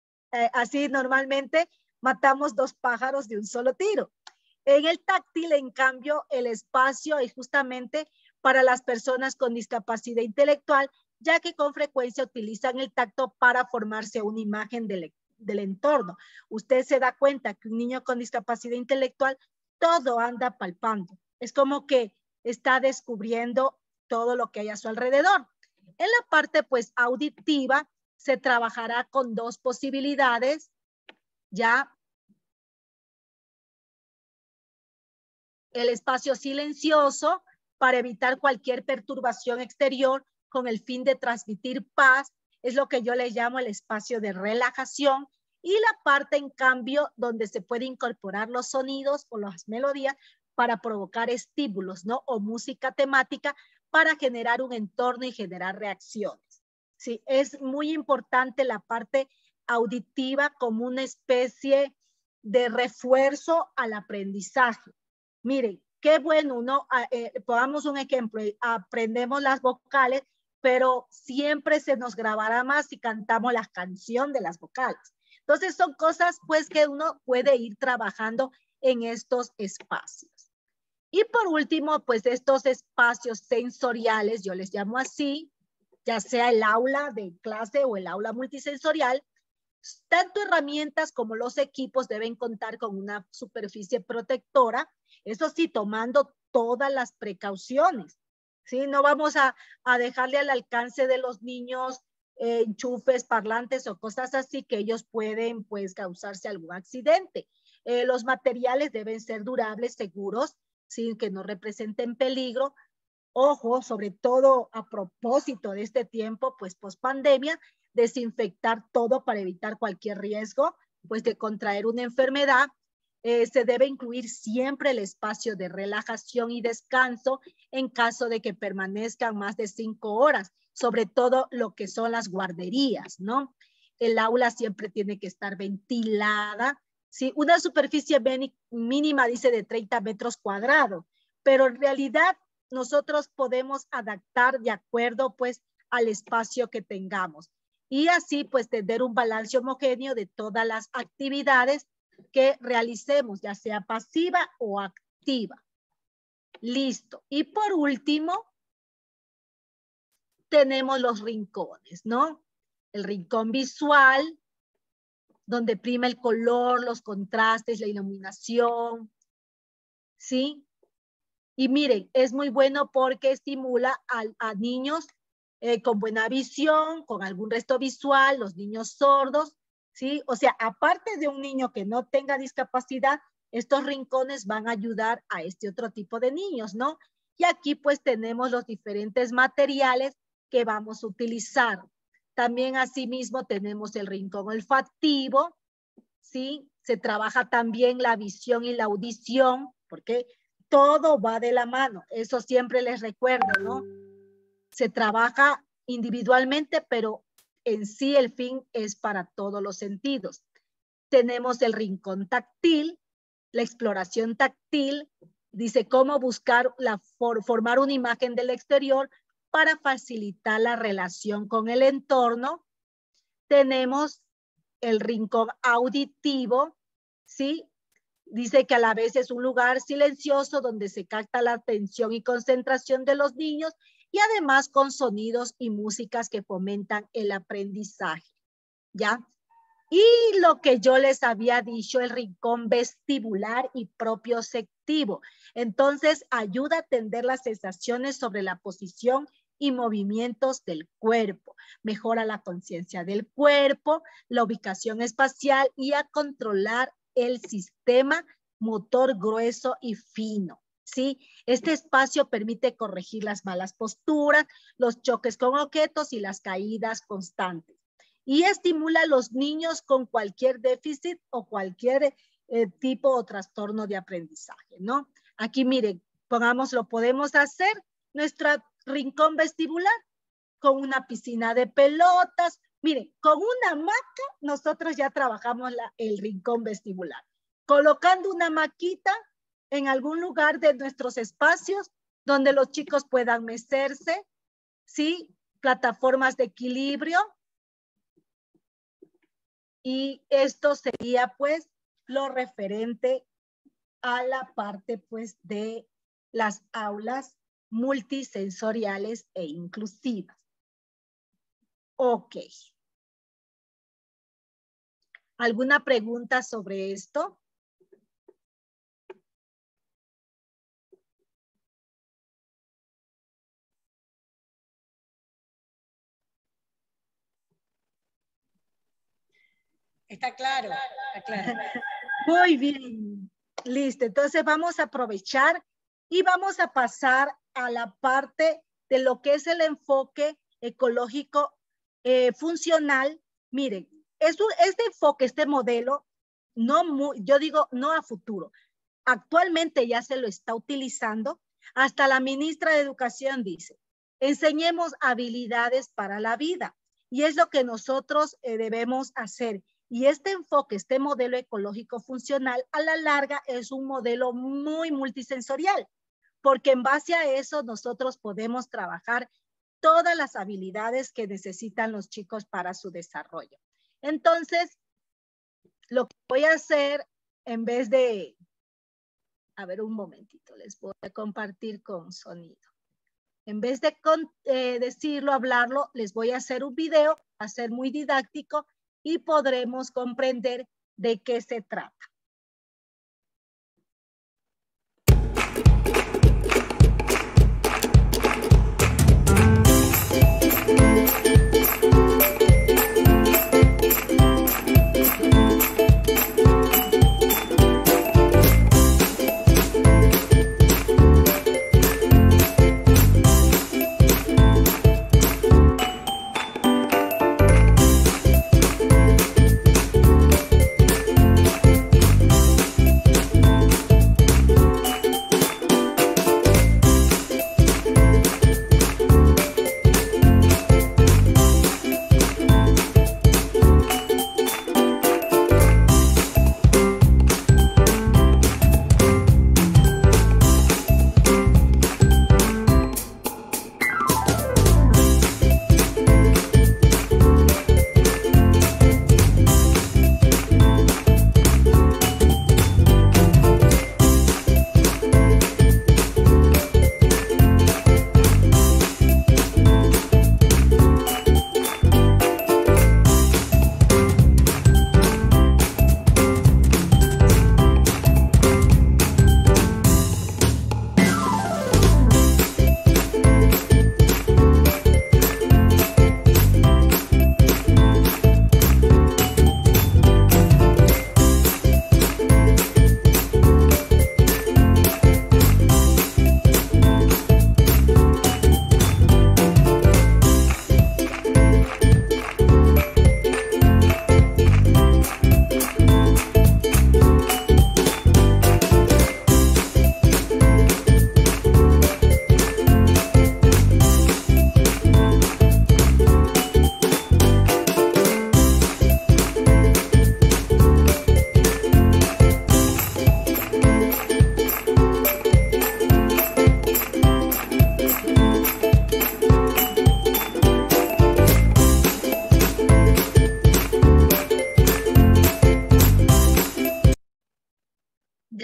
así normalmente, matamos 2 pájaros de un solo tiro. En el táctil, en cambio, el espacio es justamente para las personas con discapacidad intelectual, ya que con frecuencia utilizan el tacto para formarse una imagen del entorno. Usted se da cuenta que un niño con discapacidad intelectual todo anda palpando. Es como que está descubriendo todo lo que hay a su alrededor. En la parte pues auditiva se trabajará con 2 posibilidades, ya el espacio silencioso para evitar cualquier perturbación exterior con el fin de transmitir paz, es lo que yo le llamo el espacio de relajación, y la parte en cambio donde se puede incorporar los sonidos o las melodías para provocar estímulos, ¿no? O música temática para generar un entorno y generar reacciones. Sí, es muy importante la parte auditiva como una especie de refuerzo al aprendizaje. Miren, qué bueno, ¿no? Pongamos un ejemplo, aprendemos las vocales, pero siempre se nos grabará más si cantamos la canción de las vocales. Entonces son cosas pues que uno puede ir trabajando en estos espacios. Y por último, pues estos espacios sensoriales, yo les llamo así, ya sea el aula de clase o el aula multisensorial, tanto herramientas como los equipos deben contar con una superficie protectora, eso sí, tomando todas las precauciones, ¿sí? No vamos a dejarle al alcance de los niños enchufes, parlantes o cosas así que ellos pueden pues causarse algún accidente. Los materiales deben ser durables, seguros, sin que no representen peligro. Ojo, sobre todo a propósito de este tiempo, pues post pandemia, desinfectar todo para evitar cualquier riesgo, pues de contraer una enfermedad. Se debe incluir siempre el espacio de relajación y descanso en caso de que permanezcan más de 5 horas, sobre todo lo que son las guarderías, ¿no? El aula siempre tiene que estar ventilada, ¿sí? Una superficie mínima dice de 30 metros cuadrados, pero en realidad nosotros podemos adaptar de acuerdo pues al espacio que tengamos y así pues tener un balance homogéneo de todas las actividades que realicemos, ya sea pasiva o activa. Listo. Y por último, tenemos los rincones, ¿no? El rincón visual, donde prima el color, los contrastes, la iluminación, ¿sí? Y miren, es muy bueno porque estimula a niños con buena visión, con algún resto visual, los niños sordos, ¿sí? O sea, aparte de un niño que no tenga discapacidad, estos rincones van a ayudar a este otro tipo de niños, ¿no? Y aquí pues tenemos los diferentes materiales que vamos a utilizar. También asimismo tenemos el rincón olfativo, ¿sí? Se trabaja también la visión y la audición, porque todo va de la mano. Eso siempre les recuerdo, ¿no? Se trabaja individualmente, pero en sí el fin es para todos los sentidos. Tenemos el rincón táctil, la exploración táctil, dice cómo buscar, formar una imagen del exterior para facilitar la relación con el entorno. Tenemos el rincón auditivo, ¿sí? Dice que a la vez es un lugar silencioso donde se capta la atención y concentración de los niños y además con sonidos y músicas que fomentan el aprendizaje, ¿ya? Y lo que yo les había dicho, el rincón vestibular y propioceptivo. Entonces, ayuda a atender las sensaciones sobre la posición y movimientos del cuerpo. Mejora la conciencia del cuerpo, la ubicación espacial y a controlar el sistema motor grueso y fino, ¿sí? Este espacio permite corregir las malas posturas, los choques con objetos y las caídas constantes. Y estimula a los niños con cualquier déficit o cualquier tipo o trastorno de aprendizaje, ¿no? Aquí miren, pongámoslo, podemos hacer nuestro rincón vestibular con una piscina de pelotas. Miren, con una hamaca nosotros ya trabajamos el rincón vestibular. Colocando una hamaquita en algún lugar de nuestros espacios donde los chicos puedan mecerse, ¿sí? Plataformas de equilibrio. Y esto sería pues lo referente a la parte pues de las aulas multisensoriales e inclusivas. Ok. ¿Alguna pregunta sobre esto? Está claro, está claro. Muy bien, listo. Entonces vamos a aprovechar y vamos a pasar a la parte de lo que es el enfoque ecológico funcional. Miren, este enfoque, este modelo, yo digo no a futuro. Actualmente ya se lo está utilizando. Hasta la ministra de Educación dice, enseñemos habilidades para la vida. Y es lo que nosotros debemos hacer. Y este enfoque, este modelo ecológico funcional, a la larga es un modelo muy multisensorial, porque en base a eso nosotros podemos trabajar todas las habilidades que necesitan los chicos para su desarrollo. Entonces, lo que voy a hacer, en vez de, a ver un momentito, les voy a compartir con sonido. En vez de decirlo, hablarlo, les voy a hacer un video, va a ser muy didáctico, y podremos comprender de qué se trata.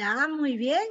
Ah, muy bien.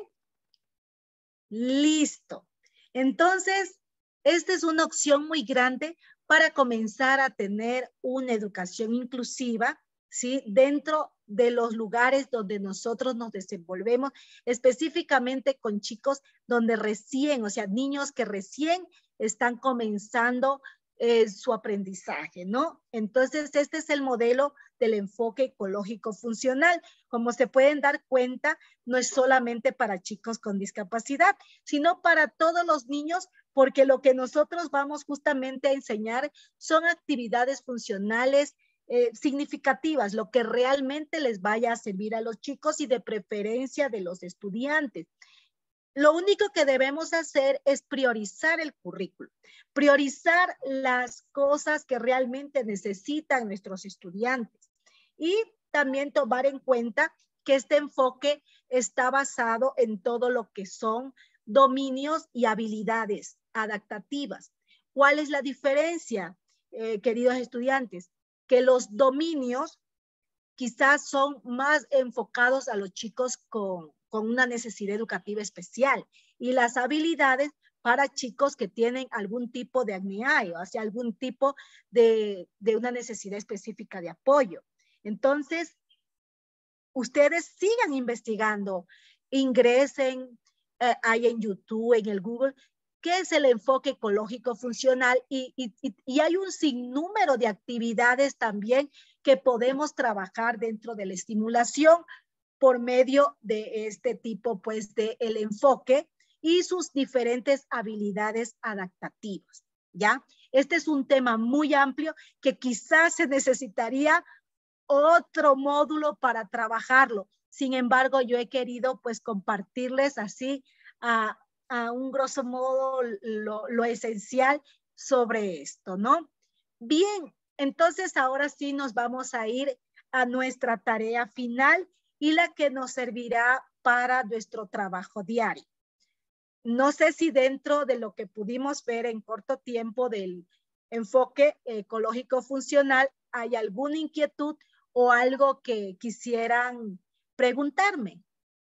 Listo. Entonces, esta es una opción muy grande para comenzar a tener una educación inclusiva, ¿sí? Dentro de los lugares donde nosotros nos desenvolvemos, específicamente con chicos donde recién, o sea, niños que recién están comenzando su aprendizaje, ¿no? Entonces, este es el modelo del enfoque ecológico funcional. Como se pueden dar cuenta, no es solamente para chicos con discapacidad, sino para todos los niños, porque lo que nosotros vamos justamente a enseñar son actividades funcionales significativas, lo que realmente les vaya a servir a los chicos y de preferencia de los estudiantes. Lo único que debemos hacer es priorizar el currículo, priorizar las cosas que realmente necesitan nuestros estudiantes y también tomar en cuenta que este enfoque está basado en todo lo que son dominios y habilidades adaptativas. ¿Cuál es la diferencia, queridos estudiantes? Que los dominios quizás son más enfocados a los chicos con una necesidad educativa especial y las habilidades para chicos que tienen algún tipo de ACNEAI, o sea, algún tipo de una necesidad específica de apoyo. Entonces, ustedes sigan investigando, ingresen ahí en YouTube, en el Google, qué es el enfoque ecológico funcional y hay un sinnúmero de actividades también que podemos trabajar dentro de la estimulación por medio de este tipo, pues, de el enfoque y sus diferentes habilidades adaptativas, ¿ya? Este es un tema muy amplio que quizás se necesitaría otro módulo para trabajarlo. Sin embargo, yo he querido, pues, compartirles así a un grosso modo lo esencial sobre esto, ¿no? Bien, entonces ahora sí nos vamos a ir a nuestra tarea final y la que nos servirá para nuestro trabajo diario. No sé si dentro de lo que pudimos ver en corto tiempo del enfoque ecológico funcional hay alguna inquietud o algo que quisieran preguntarme.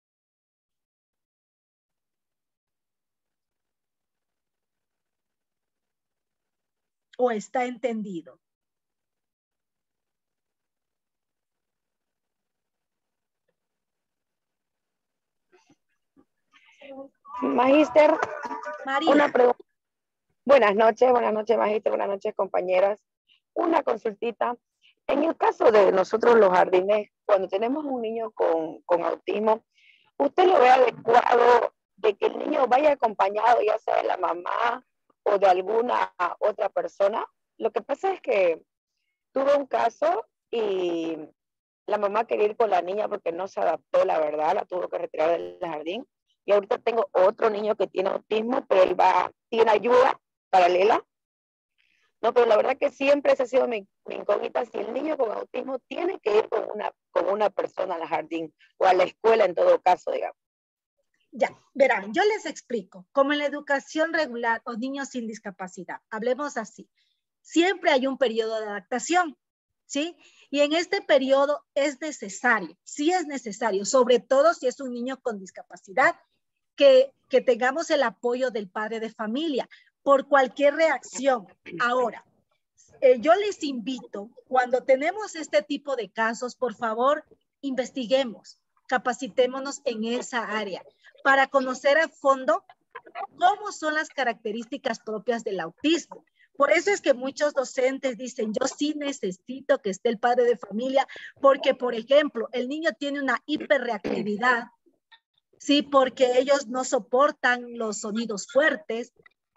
¿O está entendido? Magíster, María. Una pregunta. Buenas noches, Magíster, buenas noches, compañeras. Una consultita. En el caso de nosotros los jardines, cuando tenemos un niño con autismo, ¿usted lo ve adecuado de que el niño vaya acompañado, ya sea de la mamá o de alguna otra persona? Lo que pasa es que tuve un caso y la mamá quería ir con la niña porque no se adaptó, la verdad, la tuvo que retirar del jardín. Y ahorita tengo otro niño que tiene autismo, pero él tiene ayuda paralela. No, pero la verdad que siempre esa ha sido mi incógnita, si el niño con autismo tiene que ir con una persona al jardín o a la escuela en todo caso, digamos. Ya, verán, yo les explico. Como en la educación regular o niños sin discapacidad, hablemos así, siempre hay un periodo de adaptación, ¿sí? Y en este periodo es necesario, sí es necesario, sobre todo si es un niño con discapacidad, que tengamos el apoyo del padre de familia por cualquier reacción. Ahora, yo les invito, cuando tenemos este tipo de casos, por favor, investiguemos, capacitémonos en esa área para conocer a fondo cómo son las características propias del autismo. Por eso es que muchos docentes dicen, yo sí necesito que esté el padre de familia, porque, por ejemplo, el niño tiene una hiperreactividad, sí, porque ellos no soportan los sonidos fuertes,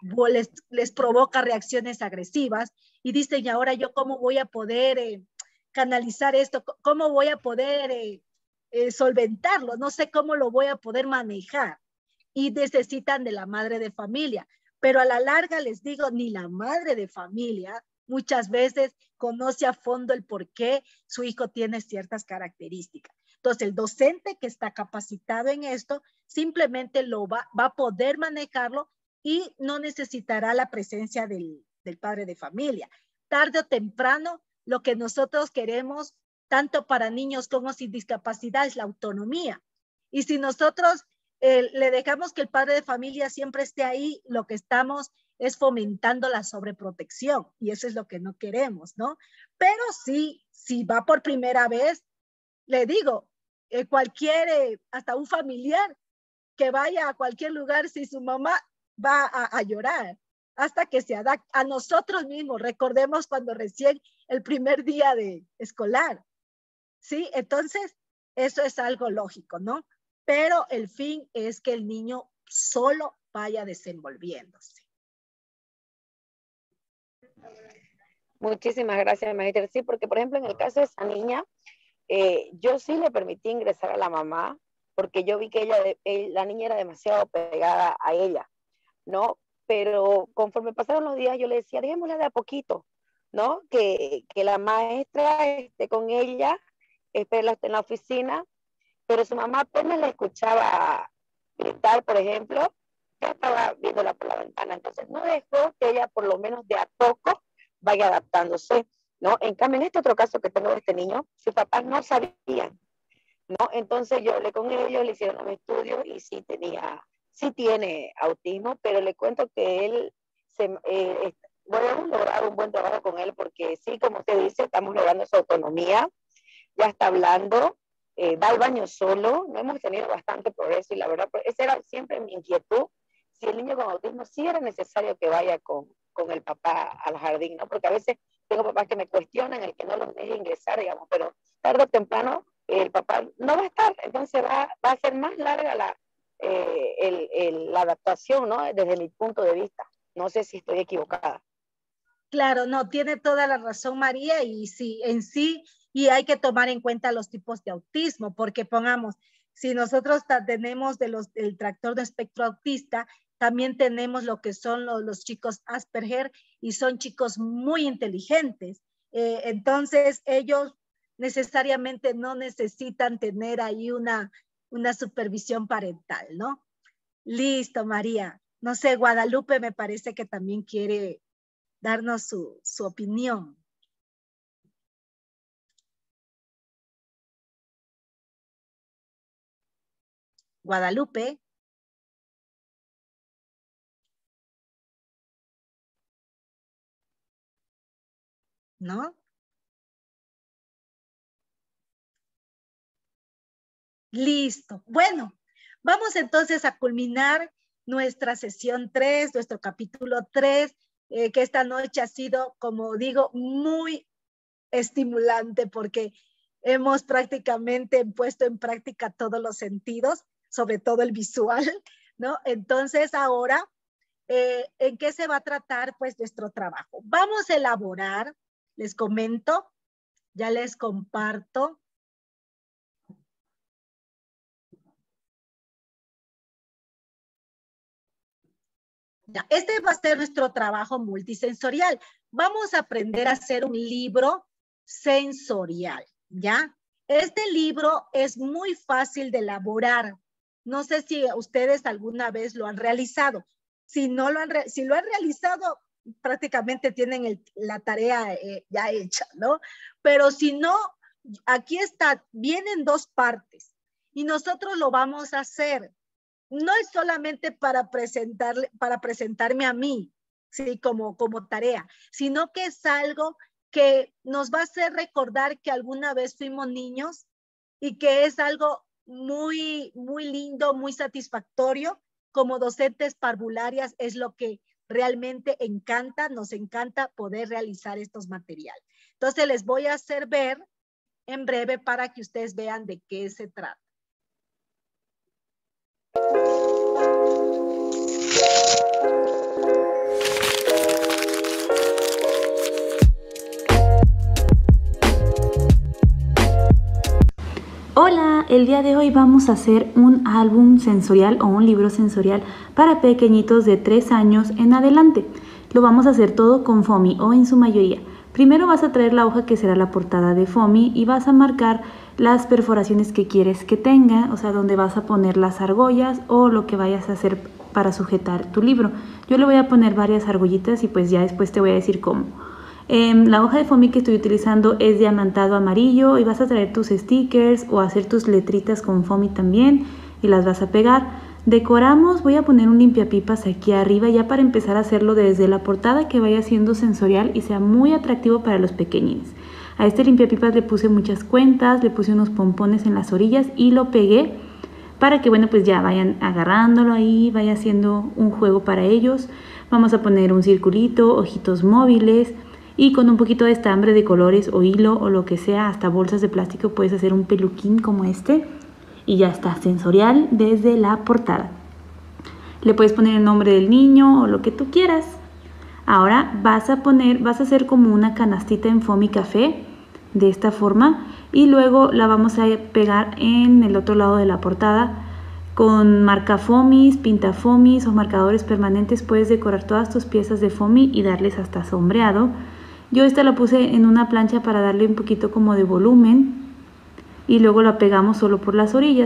les provoca reacciones agresivas y dicen, y ahora yo cómo voy a poder canalizar esto, cómo voy a poder solventarlo, no sé cómo lo voy a poder manejar. Y necesitan de la madre de familia, pero a la larga les digo, ni la madre de familia muchas veces conoce a fondo el por qué su hijo tiene ciertas características. Entonces, el docente que está capacitado en esto simplemente va a poder manejarlo y no necesitará la presencia del padre de familia. Tarde o temprano, lo que nosotros queremos, tanto para niños como sin discapacidad, es la autonomía. Y si nosotros le dejamos que el padre de familia siempre esté ahí, lo que estamos es fomentando la sobreprotección y eso es lo que no queremos, ¿no? Pero sí, si va por primera vez, le digo, hasta un familiar que vaya a cualquier lugar, si su mamá va a llorar hasta que se adapte a nosotros mismos. Recordemos cuando recién el primer día de escolar, ¿sí? Entonces, eso es algo lógico, ¿no? Pero el fin es que el niño solo vaya desenvolviéndose. Muchísimas gracias, maestra. Sí, porque por ejemplo en el caso de esa niña, yo sí le permití ingresar a la mamá porque yo vi que la niña era demasiado pegada a ella, ¿no? Pero conforme pasaron los días yo le decía, dejémosla de a poquito, ¿no? Que la maestra esté con ella, espérala en la oficina, pero su mamá apenas la escuchaba gritar, por ejemplo, ya estaba viéndola por la ventana, entonces no dejó que ella por lo menos de a poco vaya adaptándose, ¿no? En cambio, en este otro caso que tengo de este niño, sus papás no sabían, ¿no? Entonces yo hablé con ellos, le hicieron un estudio y sí tiene autismo, pero le cuento que él, hemos logrado un buen trabajo con él porque sí, como usted dice, estamos logrando su autonomía, ya está hablando, va al baño solo, no hemos tenido bastante progreso y la verdad, esa era siempre mi inquietud, si el niño con autismo sí era necesario que vaya con el papá al jardín, ¿no? Porque a veces tengo papás que me cuestionan el que no los deje ingresar, digamos, pero tarde o temprano el papá no va a estar, entonces va a ser más larga la adaptación, ¿no? Desde mi punto de vista. No sé si estoy equivocada. Claro, no, tiene toda la razón María y sí, en sí, y hay que tomar en cuenta los tipos de autismo, porque pongamos, si nosotros tenemos el trastorno de espectro autista, también tenemos lo que son los chicos Asperger y son chicos muy inteligentes. Entonces, ellos necesariamente no necesitan tener ahí una supervisión parental, ¿no? Listo, María. No sé, Guadalupe me parece que también quiere darnos su opinión. Guadalupe. ¿No? Listo. Bueno, vamos entonces a culminar nuestra sesión 3, nuestro capítulo 3, que esta noche ha sido, como digo, muy estimulante porque hemos prácticamente puesto en práctica todos los sentidos, sobre todo el visual, ¿no? Entonces ahora, ¿en qué se va a tratar pues nuestro trabajo? Vamos a elaborar, les comento, ya les comparto. Ya, este va a ser nuestro trabajo multisensorial. Vamos a aprender a hacer un libro sensorial, ¿ya? Este libro es muy fácil de elaborar. No sé si ustedes alguna vez lo han realizado. Si lo han realizado, prácticamente tienen la tarea ya hecha, ¿no? Pero si no, aquí está, vienen dos partes y nosotros lo vamos a hacer. No es solamente para presentarme a mí, ¿sí? Como tarea, sino que es algo que nos va a hacer recordar que alguna vez fuimos niños y que es algo muy, muy lindo, muy satisfactorio. Como docentes parvularias es lo que realmente nos encanta poder realizar estos materiales. Entonces les voy a hacer ver en breve para que ustedes vean de qué se trata. Hola, el día de hoy vamos a hacer un álbum sensorial o un libro sensorial para pequeñitos de 3 años en adelante. Lo vamos a hacer todo con foamy o en su mayoría. Primero vas a traer la hoja que será la portada de foamy y vas a marcar las perforaciones que quieres que tenga, o sea, donde vas a poner las argollas o lo que vayas a hacer para sujetar tu libro. Yo le voy a poner varias argollitas y pues ya después te voy a decir cómo. La hoja de foamy que estoy utilizando es diamantado amarillo y vas a traer tus stickers o hacer tus letritas con foamy también. y las vas a pegar. Decoramos, voy a poner un limpiapipas aquí arriba ya para empezar a hacerlo desde la portada, que vaya siendo sensorial y sea muy atractivo para los pequeñines. A este limpiapipas le puse muchas cuentas, le puse unos pompones en las orillas y lo pegué para que, bueno, pues ya vayan agarrándolo ahí, vaya siendo un juego para ellos. Vamos a poner un circulito, ojitos móviles y con un poquito de estambre de colores o hilo o lo que sea, hasta bolsas de plástico, puedes hacer un peluquín como este. Y ya está, sensorial desde la portada. Le puedes poner el nombre del niño o lo que tú quieras. Ahora vas a hacer como una canastita en foamy café de esta forma y luego la vamos a pegar en el otro lado de la portada con marca foamies, pinta foamies o marcadores permanentes. Puedes decorar todas tus piezas de foamy y darles hasta sombreado. Yo esta la puse en una plancha para darle un poquito como de volumen y luego la pegamos solo por las orillas.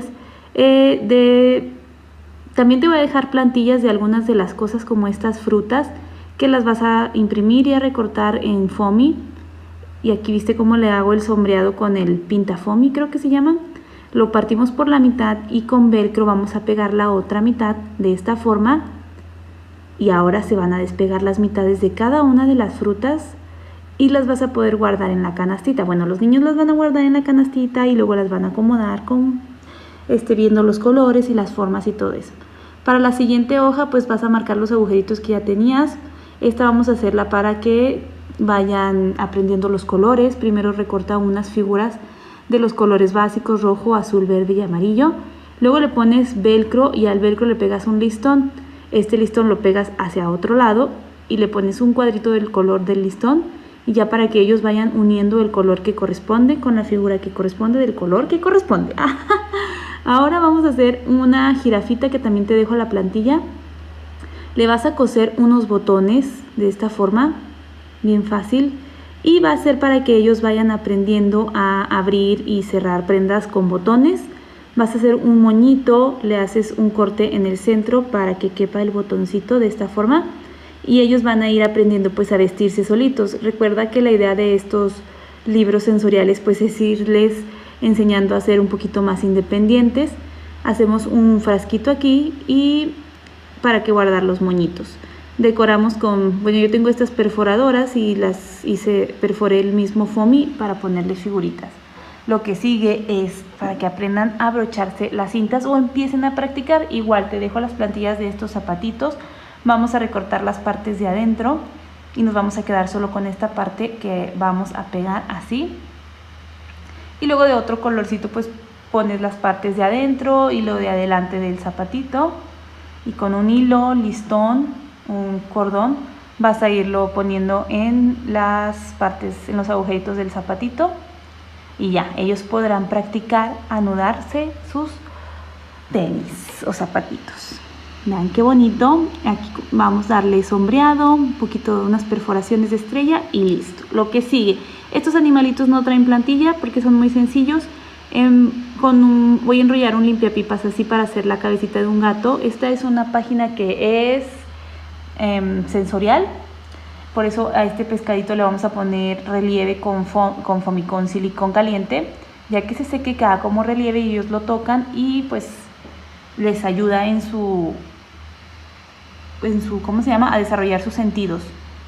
También te voy a dejar plantillas de algunas de las cosas como estas frutas que las vas a imprimir y a recortar en foamy. Y aquí viste cómo le hago el sombreado con el pinta foamy, creo que se llama. Lo partimos por la mitad y con velcro vamos a pegar la otra mitad de esta forma. Y ahora se van a despegar las mitades de cada una de las frutas y las vas a poder guardar en la canastita. Bueno, los niños las van a guardar en la canastita y luego las van a acomodar con viendo los colores y las formas y todo eso. Para la siguiente hoja pues vas a marcar los agujeritos que ya tenías. Esta vamos a hacerla para que vayan aprendiendo los colores. Primero recorta unas figuras de los colores básicos: rojo, azul, verde y amarillo. Luego le pones velcro y al velcro le pegas un listón. Este listón lo pegas hacia otro lado y le pones un cuadrito del color del listón. Y ya para que ellos vayan uniendo el color que corresponde con la figura que corresponde del color que corresponde. Ahora vamos a hacer una jirafita que también te dejo la plantilla. Le vas a coser unos botones de esta forma, bien fácil. Y va a ser para que ellos vayan aprendiendo a abrir y cerrar prendas con botones. Vas a hacer un moñito, le haces un corte en el centro para que quepa el botoncito de esta forma. Y ellos van a ir aprendiendo pues a vestirse solitos. Recuerda que la idea de estos libros sensoriales pues es irles enseñando a ser un poquito más independientes. Hacemos un frasquito aquí y para que guardar los moñitos. Decoramos con, bueno, yo tengo estas perforadoras y perforé el mismo foamy para ponerle figuritas. Lo que sigue es para que aprendan a abrocharse las cintas o empiecen a practicar. Igual te dejo las plantillas de estos zapatitos. Vamos a recortar las partes de adentro y nos vamos a quedar solo con esta parte que vamos a pegar así. Y luego de otro colorcito pues pones las partes de adentro y lo de adelante del zapatito. Y con un hilo, listón, un cordón, vas a irlo poniendo en las partes, en los agujeritos del zapatito. Y ya, ellos podrán practicar anudarse sus tenis o zapatitos. Vean qué bonito. Aquí vamos a darle sombreado, un poquito de unas perforaciones de estrella y listo. Lo que sigue, estos animalitos no traen plantilla porque son muy sencillos. Voy a enrollar un limpiapipas así para hacer la cabecita de un gato. Esta es una página que es sensorial. Por eso a este pescadito le vamos a poner relieve con silicón caliente. Ya que se seque queda como relieve y ellos lo tocan y pues les ayuda en su ¿cómo se llama? A desarrollar sus sentidos.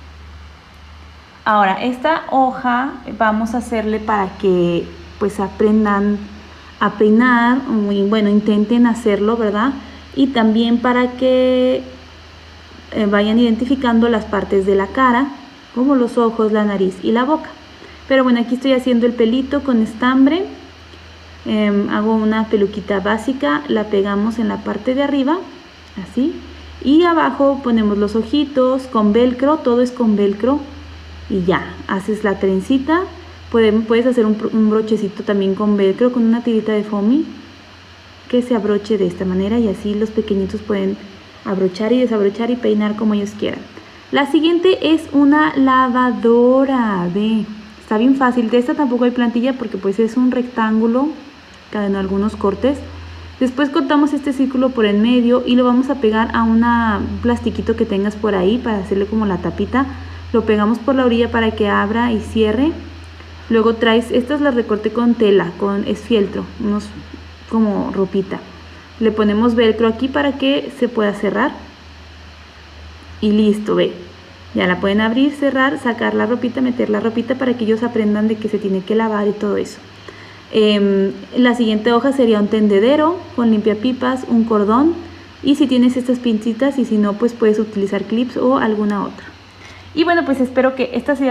Ahora, esta hoja vamos a hacerle para que pues aprendan a peinar, y bueno, intenten hacerlo, ¿verdad? Y también para que vayan identificando las partes de la cara, como los ojos, la nariz y la boca. Pero bueno, aquí estoy haciendo el pelito con estambre. Hago una peluquita básica, la pegamos en la parte de arriba, así. Y abajo ponemos los ojitos con velcro, todo es con velcro. Y ya, haces la trencita. Puedes hacer un brochecito también con velcro, con una tirita de foamy que se abroche de esta manera y así los pequeñitos pueden abrochar y desabrochar y peinar como ellos quieran. La siguiente es una lavadora. Ve, está bien fácil. De esta tampoco hay plantilla porque pues es un rectángulo, en algunos cortes. Después cortamos este círculo por el medio y lo vamos a pegar a un plastiquito que tengas por ahí para hacerle como la tapita. Lo pegamos por la orilla para que abra y cierre. Luego traes, estas las recorté con tela, es fieltro, como ropita. Le ponemos velcro aquí para que se pueda cerrar. Y listo, ve. Ya la pueden abrir, cerrar, sacar la ropita, meter la ropita para que ellos aprendan de que se tiene que lavar y todo eso. La siguiente hoja sería un tendedero con limpiapipas, un cordón, y si tienes estas pincitas, y si no, pues puedes utilizar clips o alguna otra. Y bueno, pues espero que esta sea...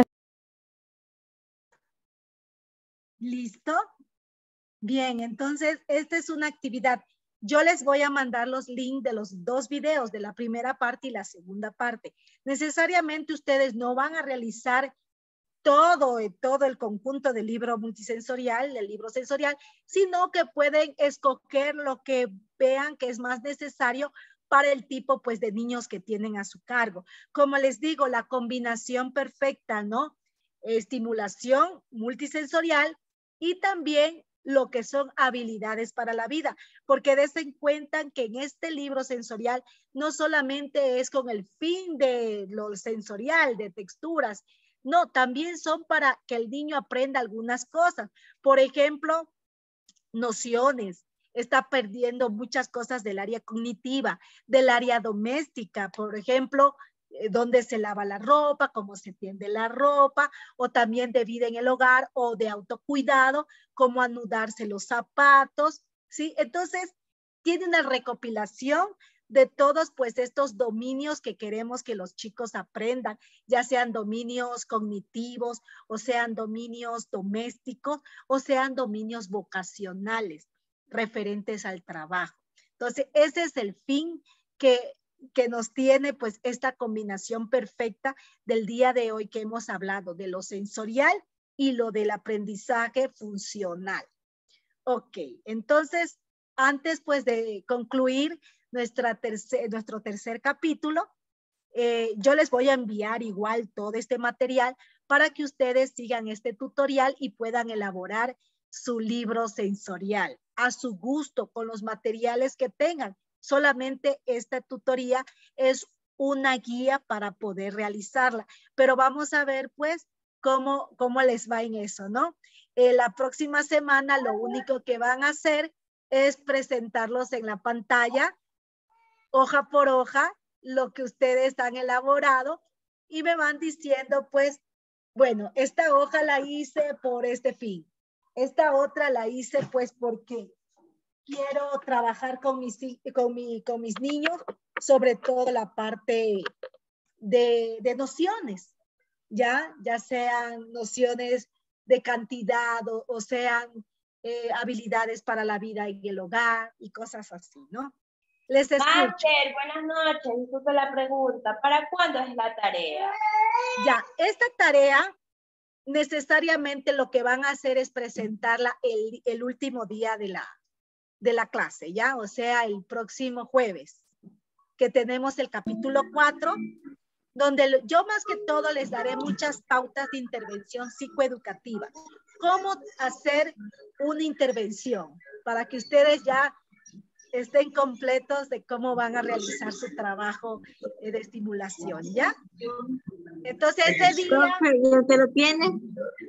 ¿Listo? Bien, entonces esta es una actividad. Yo les voy a mandar los links de los dos videos, de la primera parte y la segunda parte. Necesariamente ustedes no van a realizar todo el conjunto del libro multisensorial, del libro sensorial, sino que pueden escoger lo que vean que es más necesario para el tipo pues de niños que tienen a su cargo. Como les digo, la combinación perfecta, ¿no? Estimulación multisensorial y también lo que son habilidades para la vida, porque den cuenta que en este libro sensorial no solamente es con el fin de lo sensorial, de texturas, no, también son para que el niño aprenda algunas cosas. Por ejemplo, nociones. Está perdiendo muchas cosas del área cognitiva, del área doméstica, por ejemplo, dónde se lava la ropa, cómo se tiende la ropa, o también de vida en el hogar o de autocuidado, cómo anudarse los zapatos, ¿sí? Entonces, tiene una recopilación de todos pues estos dominios que queremos que los chicos aprendan, ya sean dominios cognitivos, o sean dominios domésticos, o sean dominios vocacionales referentes al trabajo. Entonces, ese es el fin que nos tiene pues esta combinación perfecta del día de hoy que hemos hablado de lo sensorial y lo del aprendizaje funcional. Ok, entonces, antes pues de concluir nuestro tercer capítulo, yo les voy a enviar igual todo este material para que ustedes sigan este tutorial y puedan elaborar su libro sensorial a su gusto con los materiales que tengan. Solamente esta tutoría es una guía para poder realizarla, pero vamos a ver pues cómo les va en eso, ¿no? La próxima semana lo único que van a hacer es presentarlos en la pantalla, hoja por hoja, lo que ustedes han elaborado y me van diciendo pues, bueno, esta hoja la hice por este fin, esta otra la hice pues porque quiero trabajar con mis niños, sobre todo la parte de nociones, ya sean nociones de cantidad o sean habilidades para la vida en el hogar y cosas así, ¿no? Les escucho. Master, buenas noches, disculpe la pregunta, ¿para cuándo es la tarea? Ya, esta tarea necesariamente lo que van a hacer es presentarla el último día de la clase, ¿ya? O sea, el próximo jueves, que tenemos el capítulo 4, donde yo más que todo les daré muchas pautas de intervención psicoeducativa. Cómo hacer una intervención para que ustedes ya estén completos de cómo van a realizar su trabajo de estimulación, ¿ya? Entonces, ese día... Profe, ¿y el que lo tiene?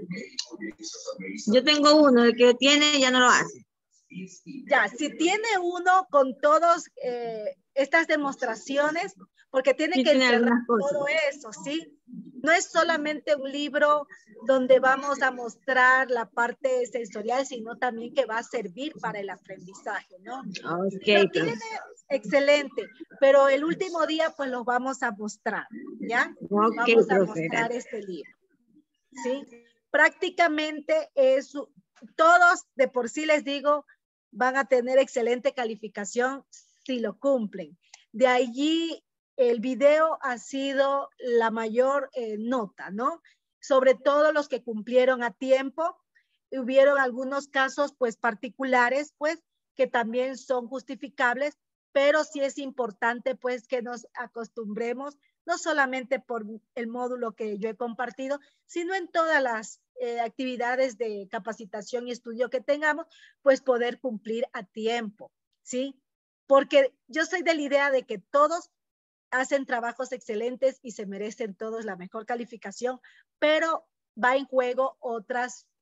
Yo tengo uno, el que lo tiene ya no lo hace. Ya, si tiene uno con todas estas demostraciones, porque tiene sí, que entender todo eso, ¿sí? No es solamente un libro donde vamos a mostrar la parte sensorial, sino también que va a servir para el aprendizaje, ¿no? Okay, lo tiene, excelente, pero el último día pues lo vamos a mostrar, ¿ya? Okay, vamos a mostrar este libro, ¿sí? Prácticamente es, todos de por sí les digo, van a tener excelente calificación si lo cumplen. De allí el video ha sido la mayor nota, ¿no? Sobre todo los que cumplieron a tiempo. Hubieron algunos casos pues particulares pues que también son justificables, pero sí es importante pues que nos acostumbremos no solamente por el módulo que yo he compartido, sino en todas las actividades de capacitación y estudio que tengamos, pues poder cumplir a tiempo, ¿sí? Porque yo soy de la idea de que todos hacen trabajos excelentes y se merecen todos la mejor calificación, pero va en juego otras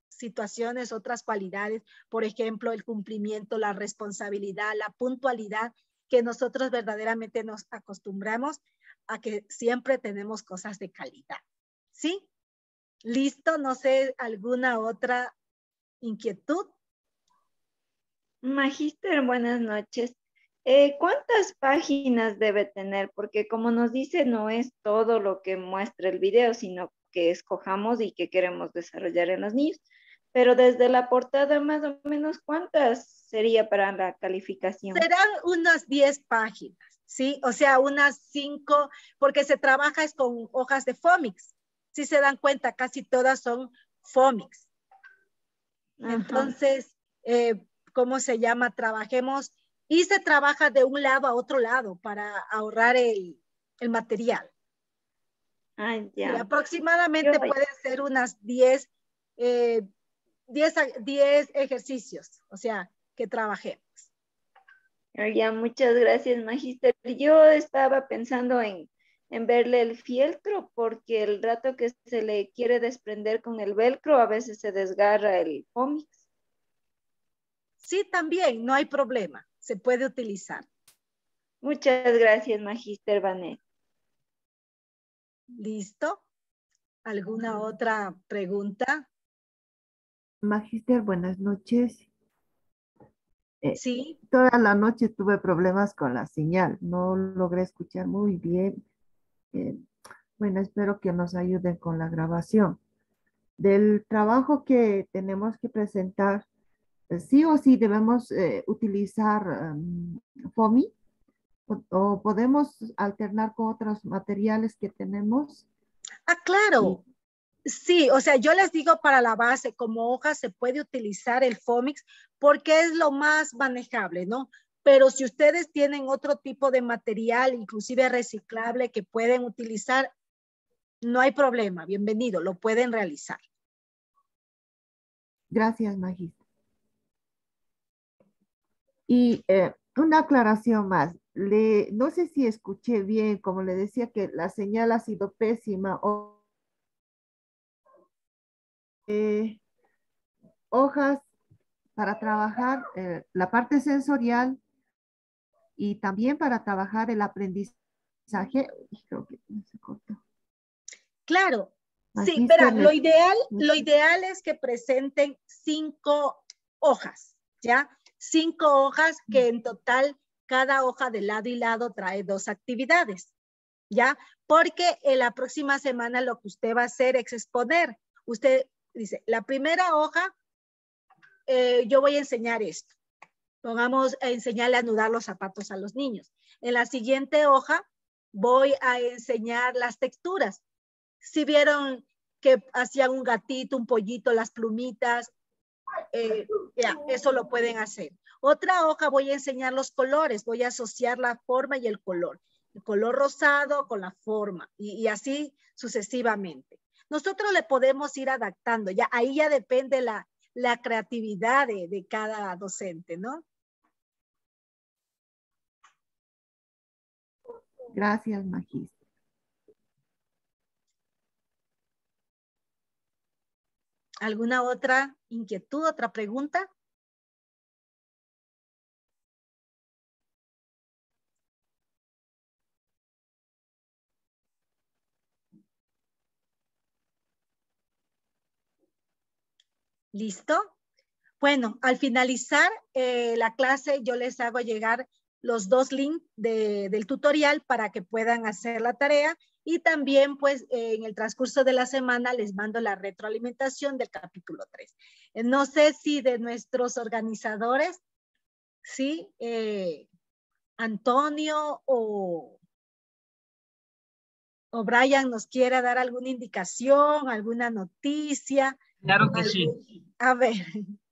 situaciones, otras cualidades, por ejemplo, el cumplimiento, la responsabilidad, la puntualidad, que nosotros verdaderamente nos acostumbramos a que siempre tenemos cosas de calidad. ¿Sí? ¿Listo? No sé, ¿alguna otra inquietud? Magíster, buenas noches. ¿Cuántas páginas debe tener? Porque como nos dice, no es todo lo que muestra el video, sino que escojamos y que queremos desarrollar en los niños. Pero desde la portada, más o menos, ¿cuántas sería para la calificación? Serán unas 10 páginas, ¿sí? O sea, unas 5, porque se trabaja es con hojas de Fomix. Si se dan cuenta, casi todas son Fomix. Ajá. Entonces, ¿cómo se llama? Trabajemos y se trabaja de un lado a otro lado para ahorrar el material. Ah, ya. Y aproximadamente pueden ser unas 10 ejercicios, o sea, que trabajemos. Ya, muchas gracias, Magíster. Yo estaba pensando en verle el fieltro, porque el rato que se le quiere desprender con el velcro, a veces se desgarra el Fomix. Sí, también, no hay problema, se puede utilizar. Muchas gracias, Magíster Vanessa. ¿Listo? ¿Alguna otra pregunta? Magíster, buenas noches. Sí. Toda la noche tuve problemas con la señal, no logré escuchar muy bien. Bueno, espero que nos ayuden con la grabación. Del trabajo que tenemos que presentar, sí o sí debemos utilizar FOMI o podemos alternar con otros materiales que tenemos. Ah, claro. Sí, o sea, yo les digo para la base, como hoja se puede utilizar el Fomix porque es lo más manejable, ¿no? Pero si ustedes tienen otro tipo de material, inclusive reciclable, que pueden utilizar, no hay problema, bienvenido, lo pueden realizar. Gracias, Magíster. Y una aclaración más. No sé si escuché bien, como le decía que la señal ha sido pésima. Hojas para trabajar la parte sensorial y también para trabajar el aprendizaje. Creo que se cortó. Claro, Magíster, sí, verán, lo ideal es que presenten 5 hojas, ¿ya? 5 hojas que en total cada hoja de lado y lado trae 2 actividades, ¿ya? Porque en la próxima semana lo que usted va a hacer es exponer. Usted dice, la primera hoja, yo voy a enseñar esto. Pongamos a enseñarle a anudar los zapatos a los niños. En la siguiente hoja voy a enseñar las texturas. Si vieron que hacían un gatito, un pollito, las plumitas, ya, eso lo pueden hacer. Otra hoja voy a enseñar los colores, voy a asociar la forma y el color rosado con la forma y así sucesivamente. Nosotros le podemos ir adaptando, ya ahí ya depende la creatividad de cada docente, ¿no? Gracias, Magíster. ¿Alguna otra inquietud, otra pregunta? ¿Listo? Bueno, al finalizar la clase yo les hago llegar los 2 links del tutorial para que puedan hacer la tarea y también pues en el transcurso de la semana les mando la retroalimentación del capítulo 3. No sé si de nuestros organizadores, ¿sí? Antonio o Brian nos quiera dar alguna indicación, alguna noticia. Claro que sí. A ver.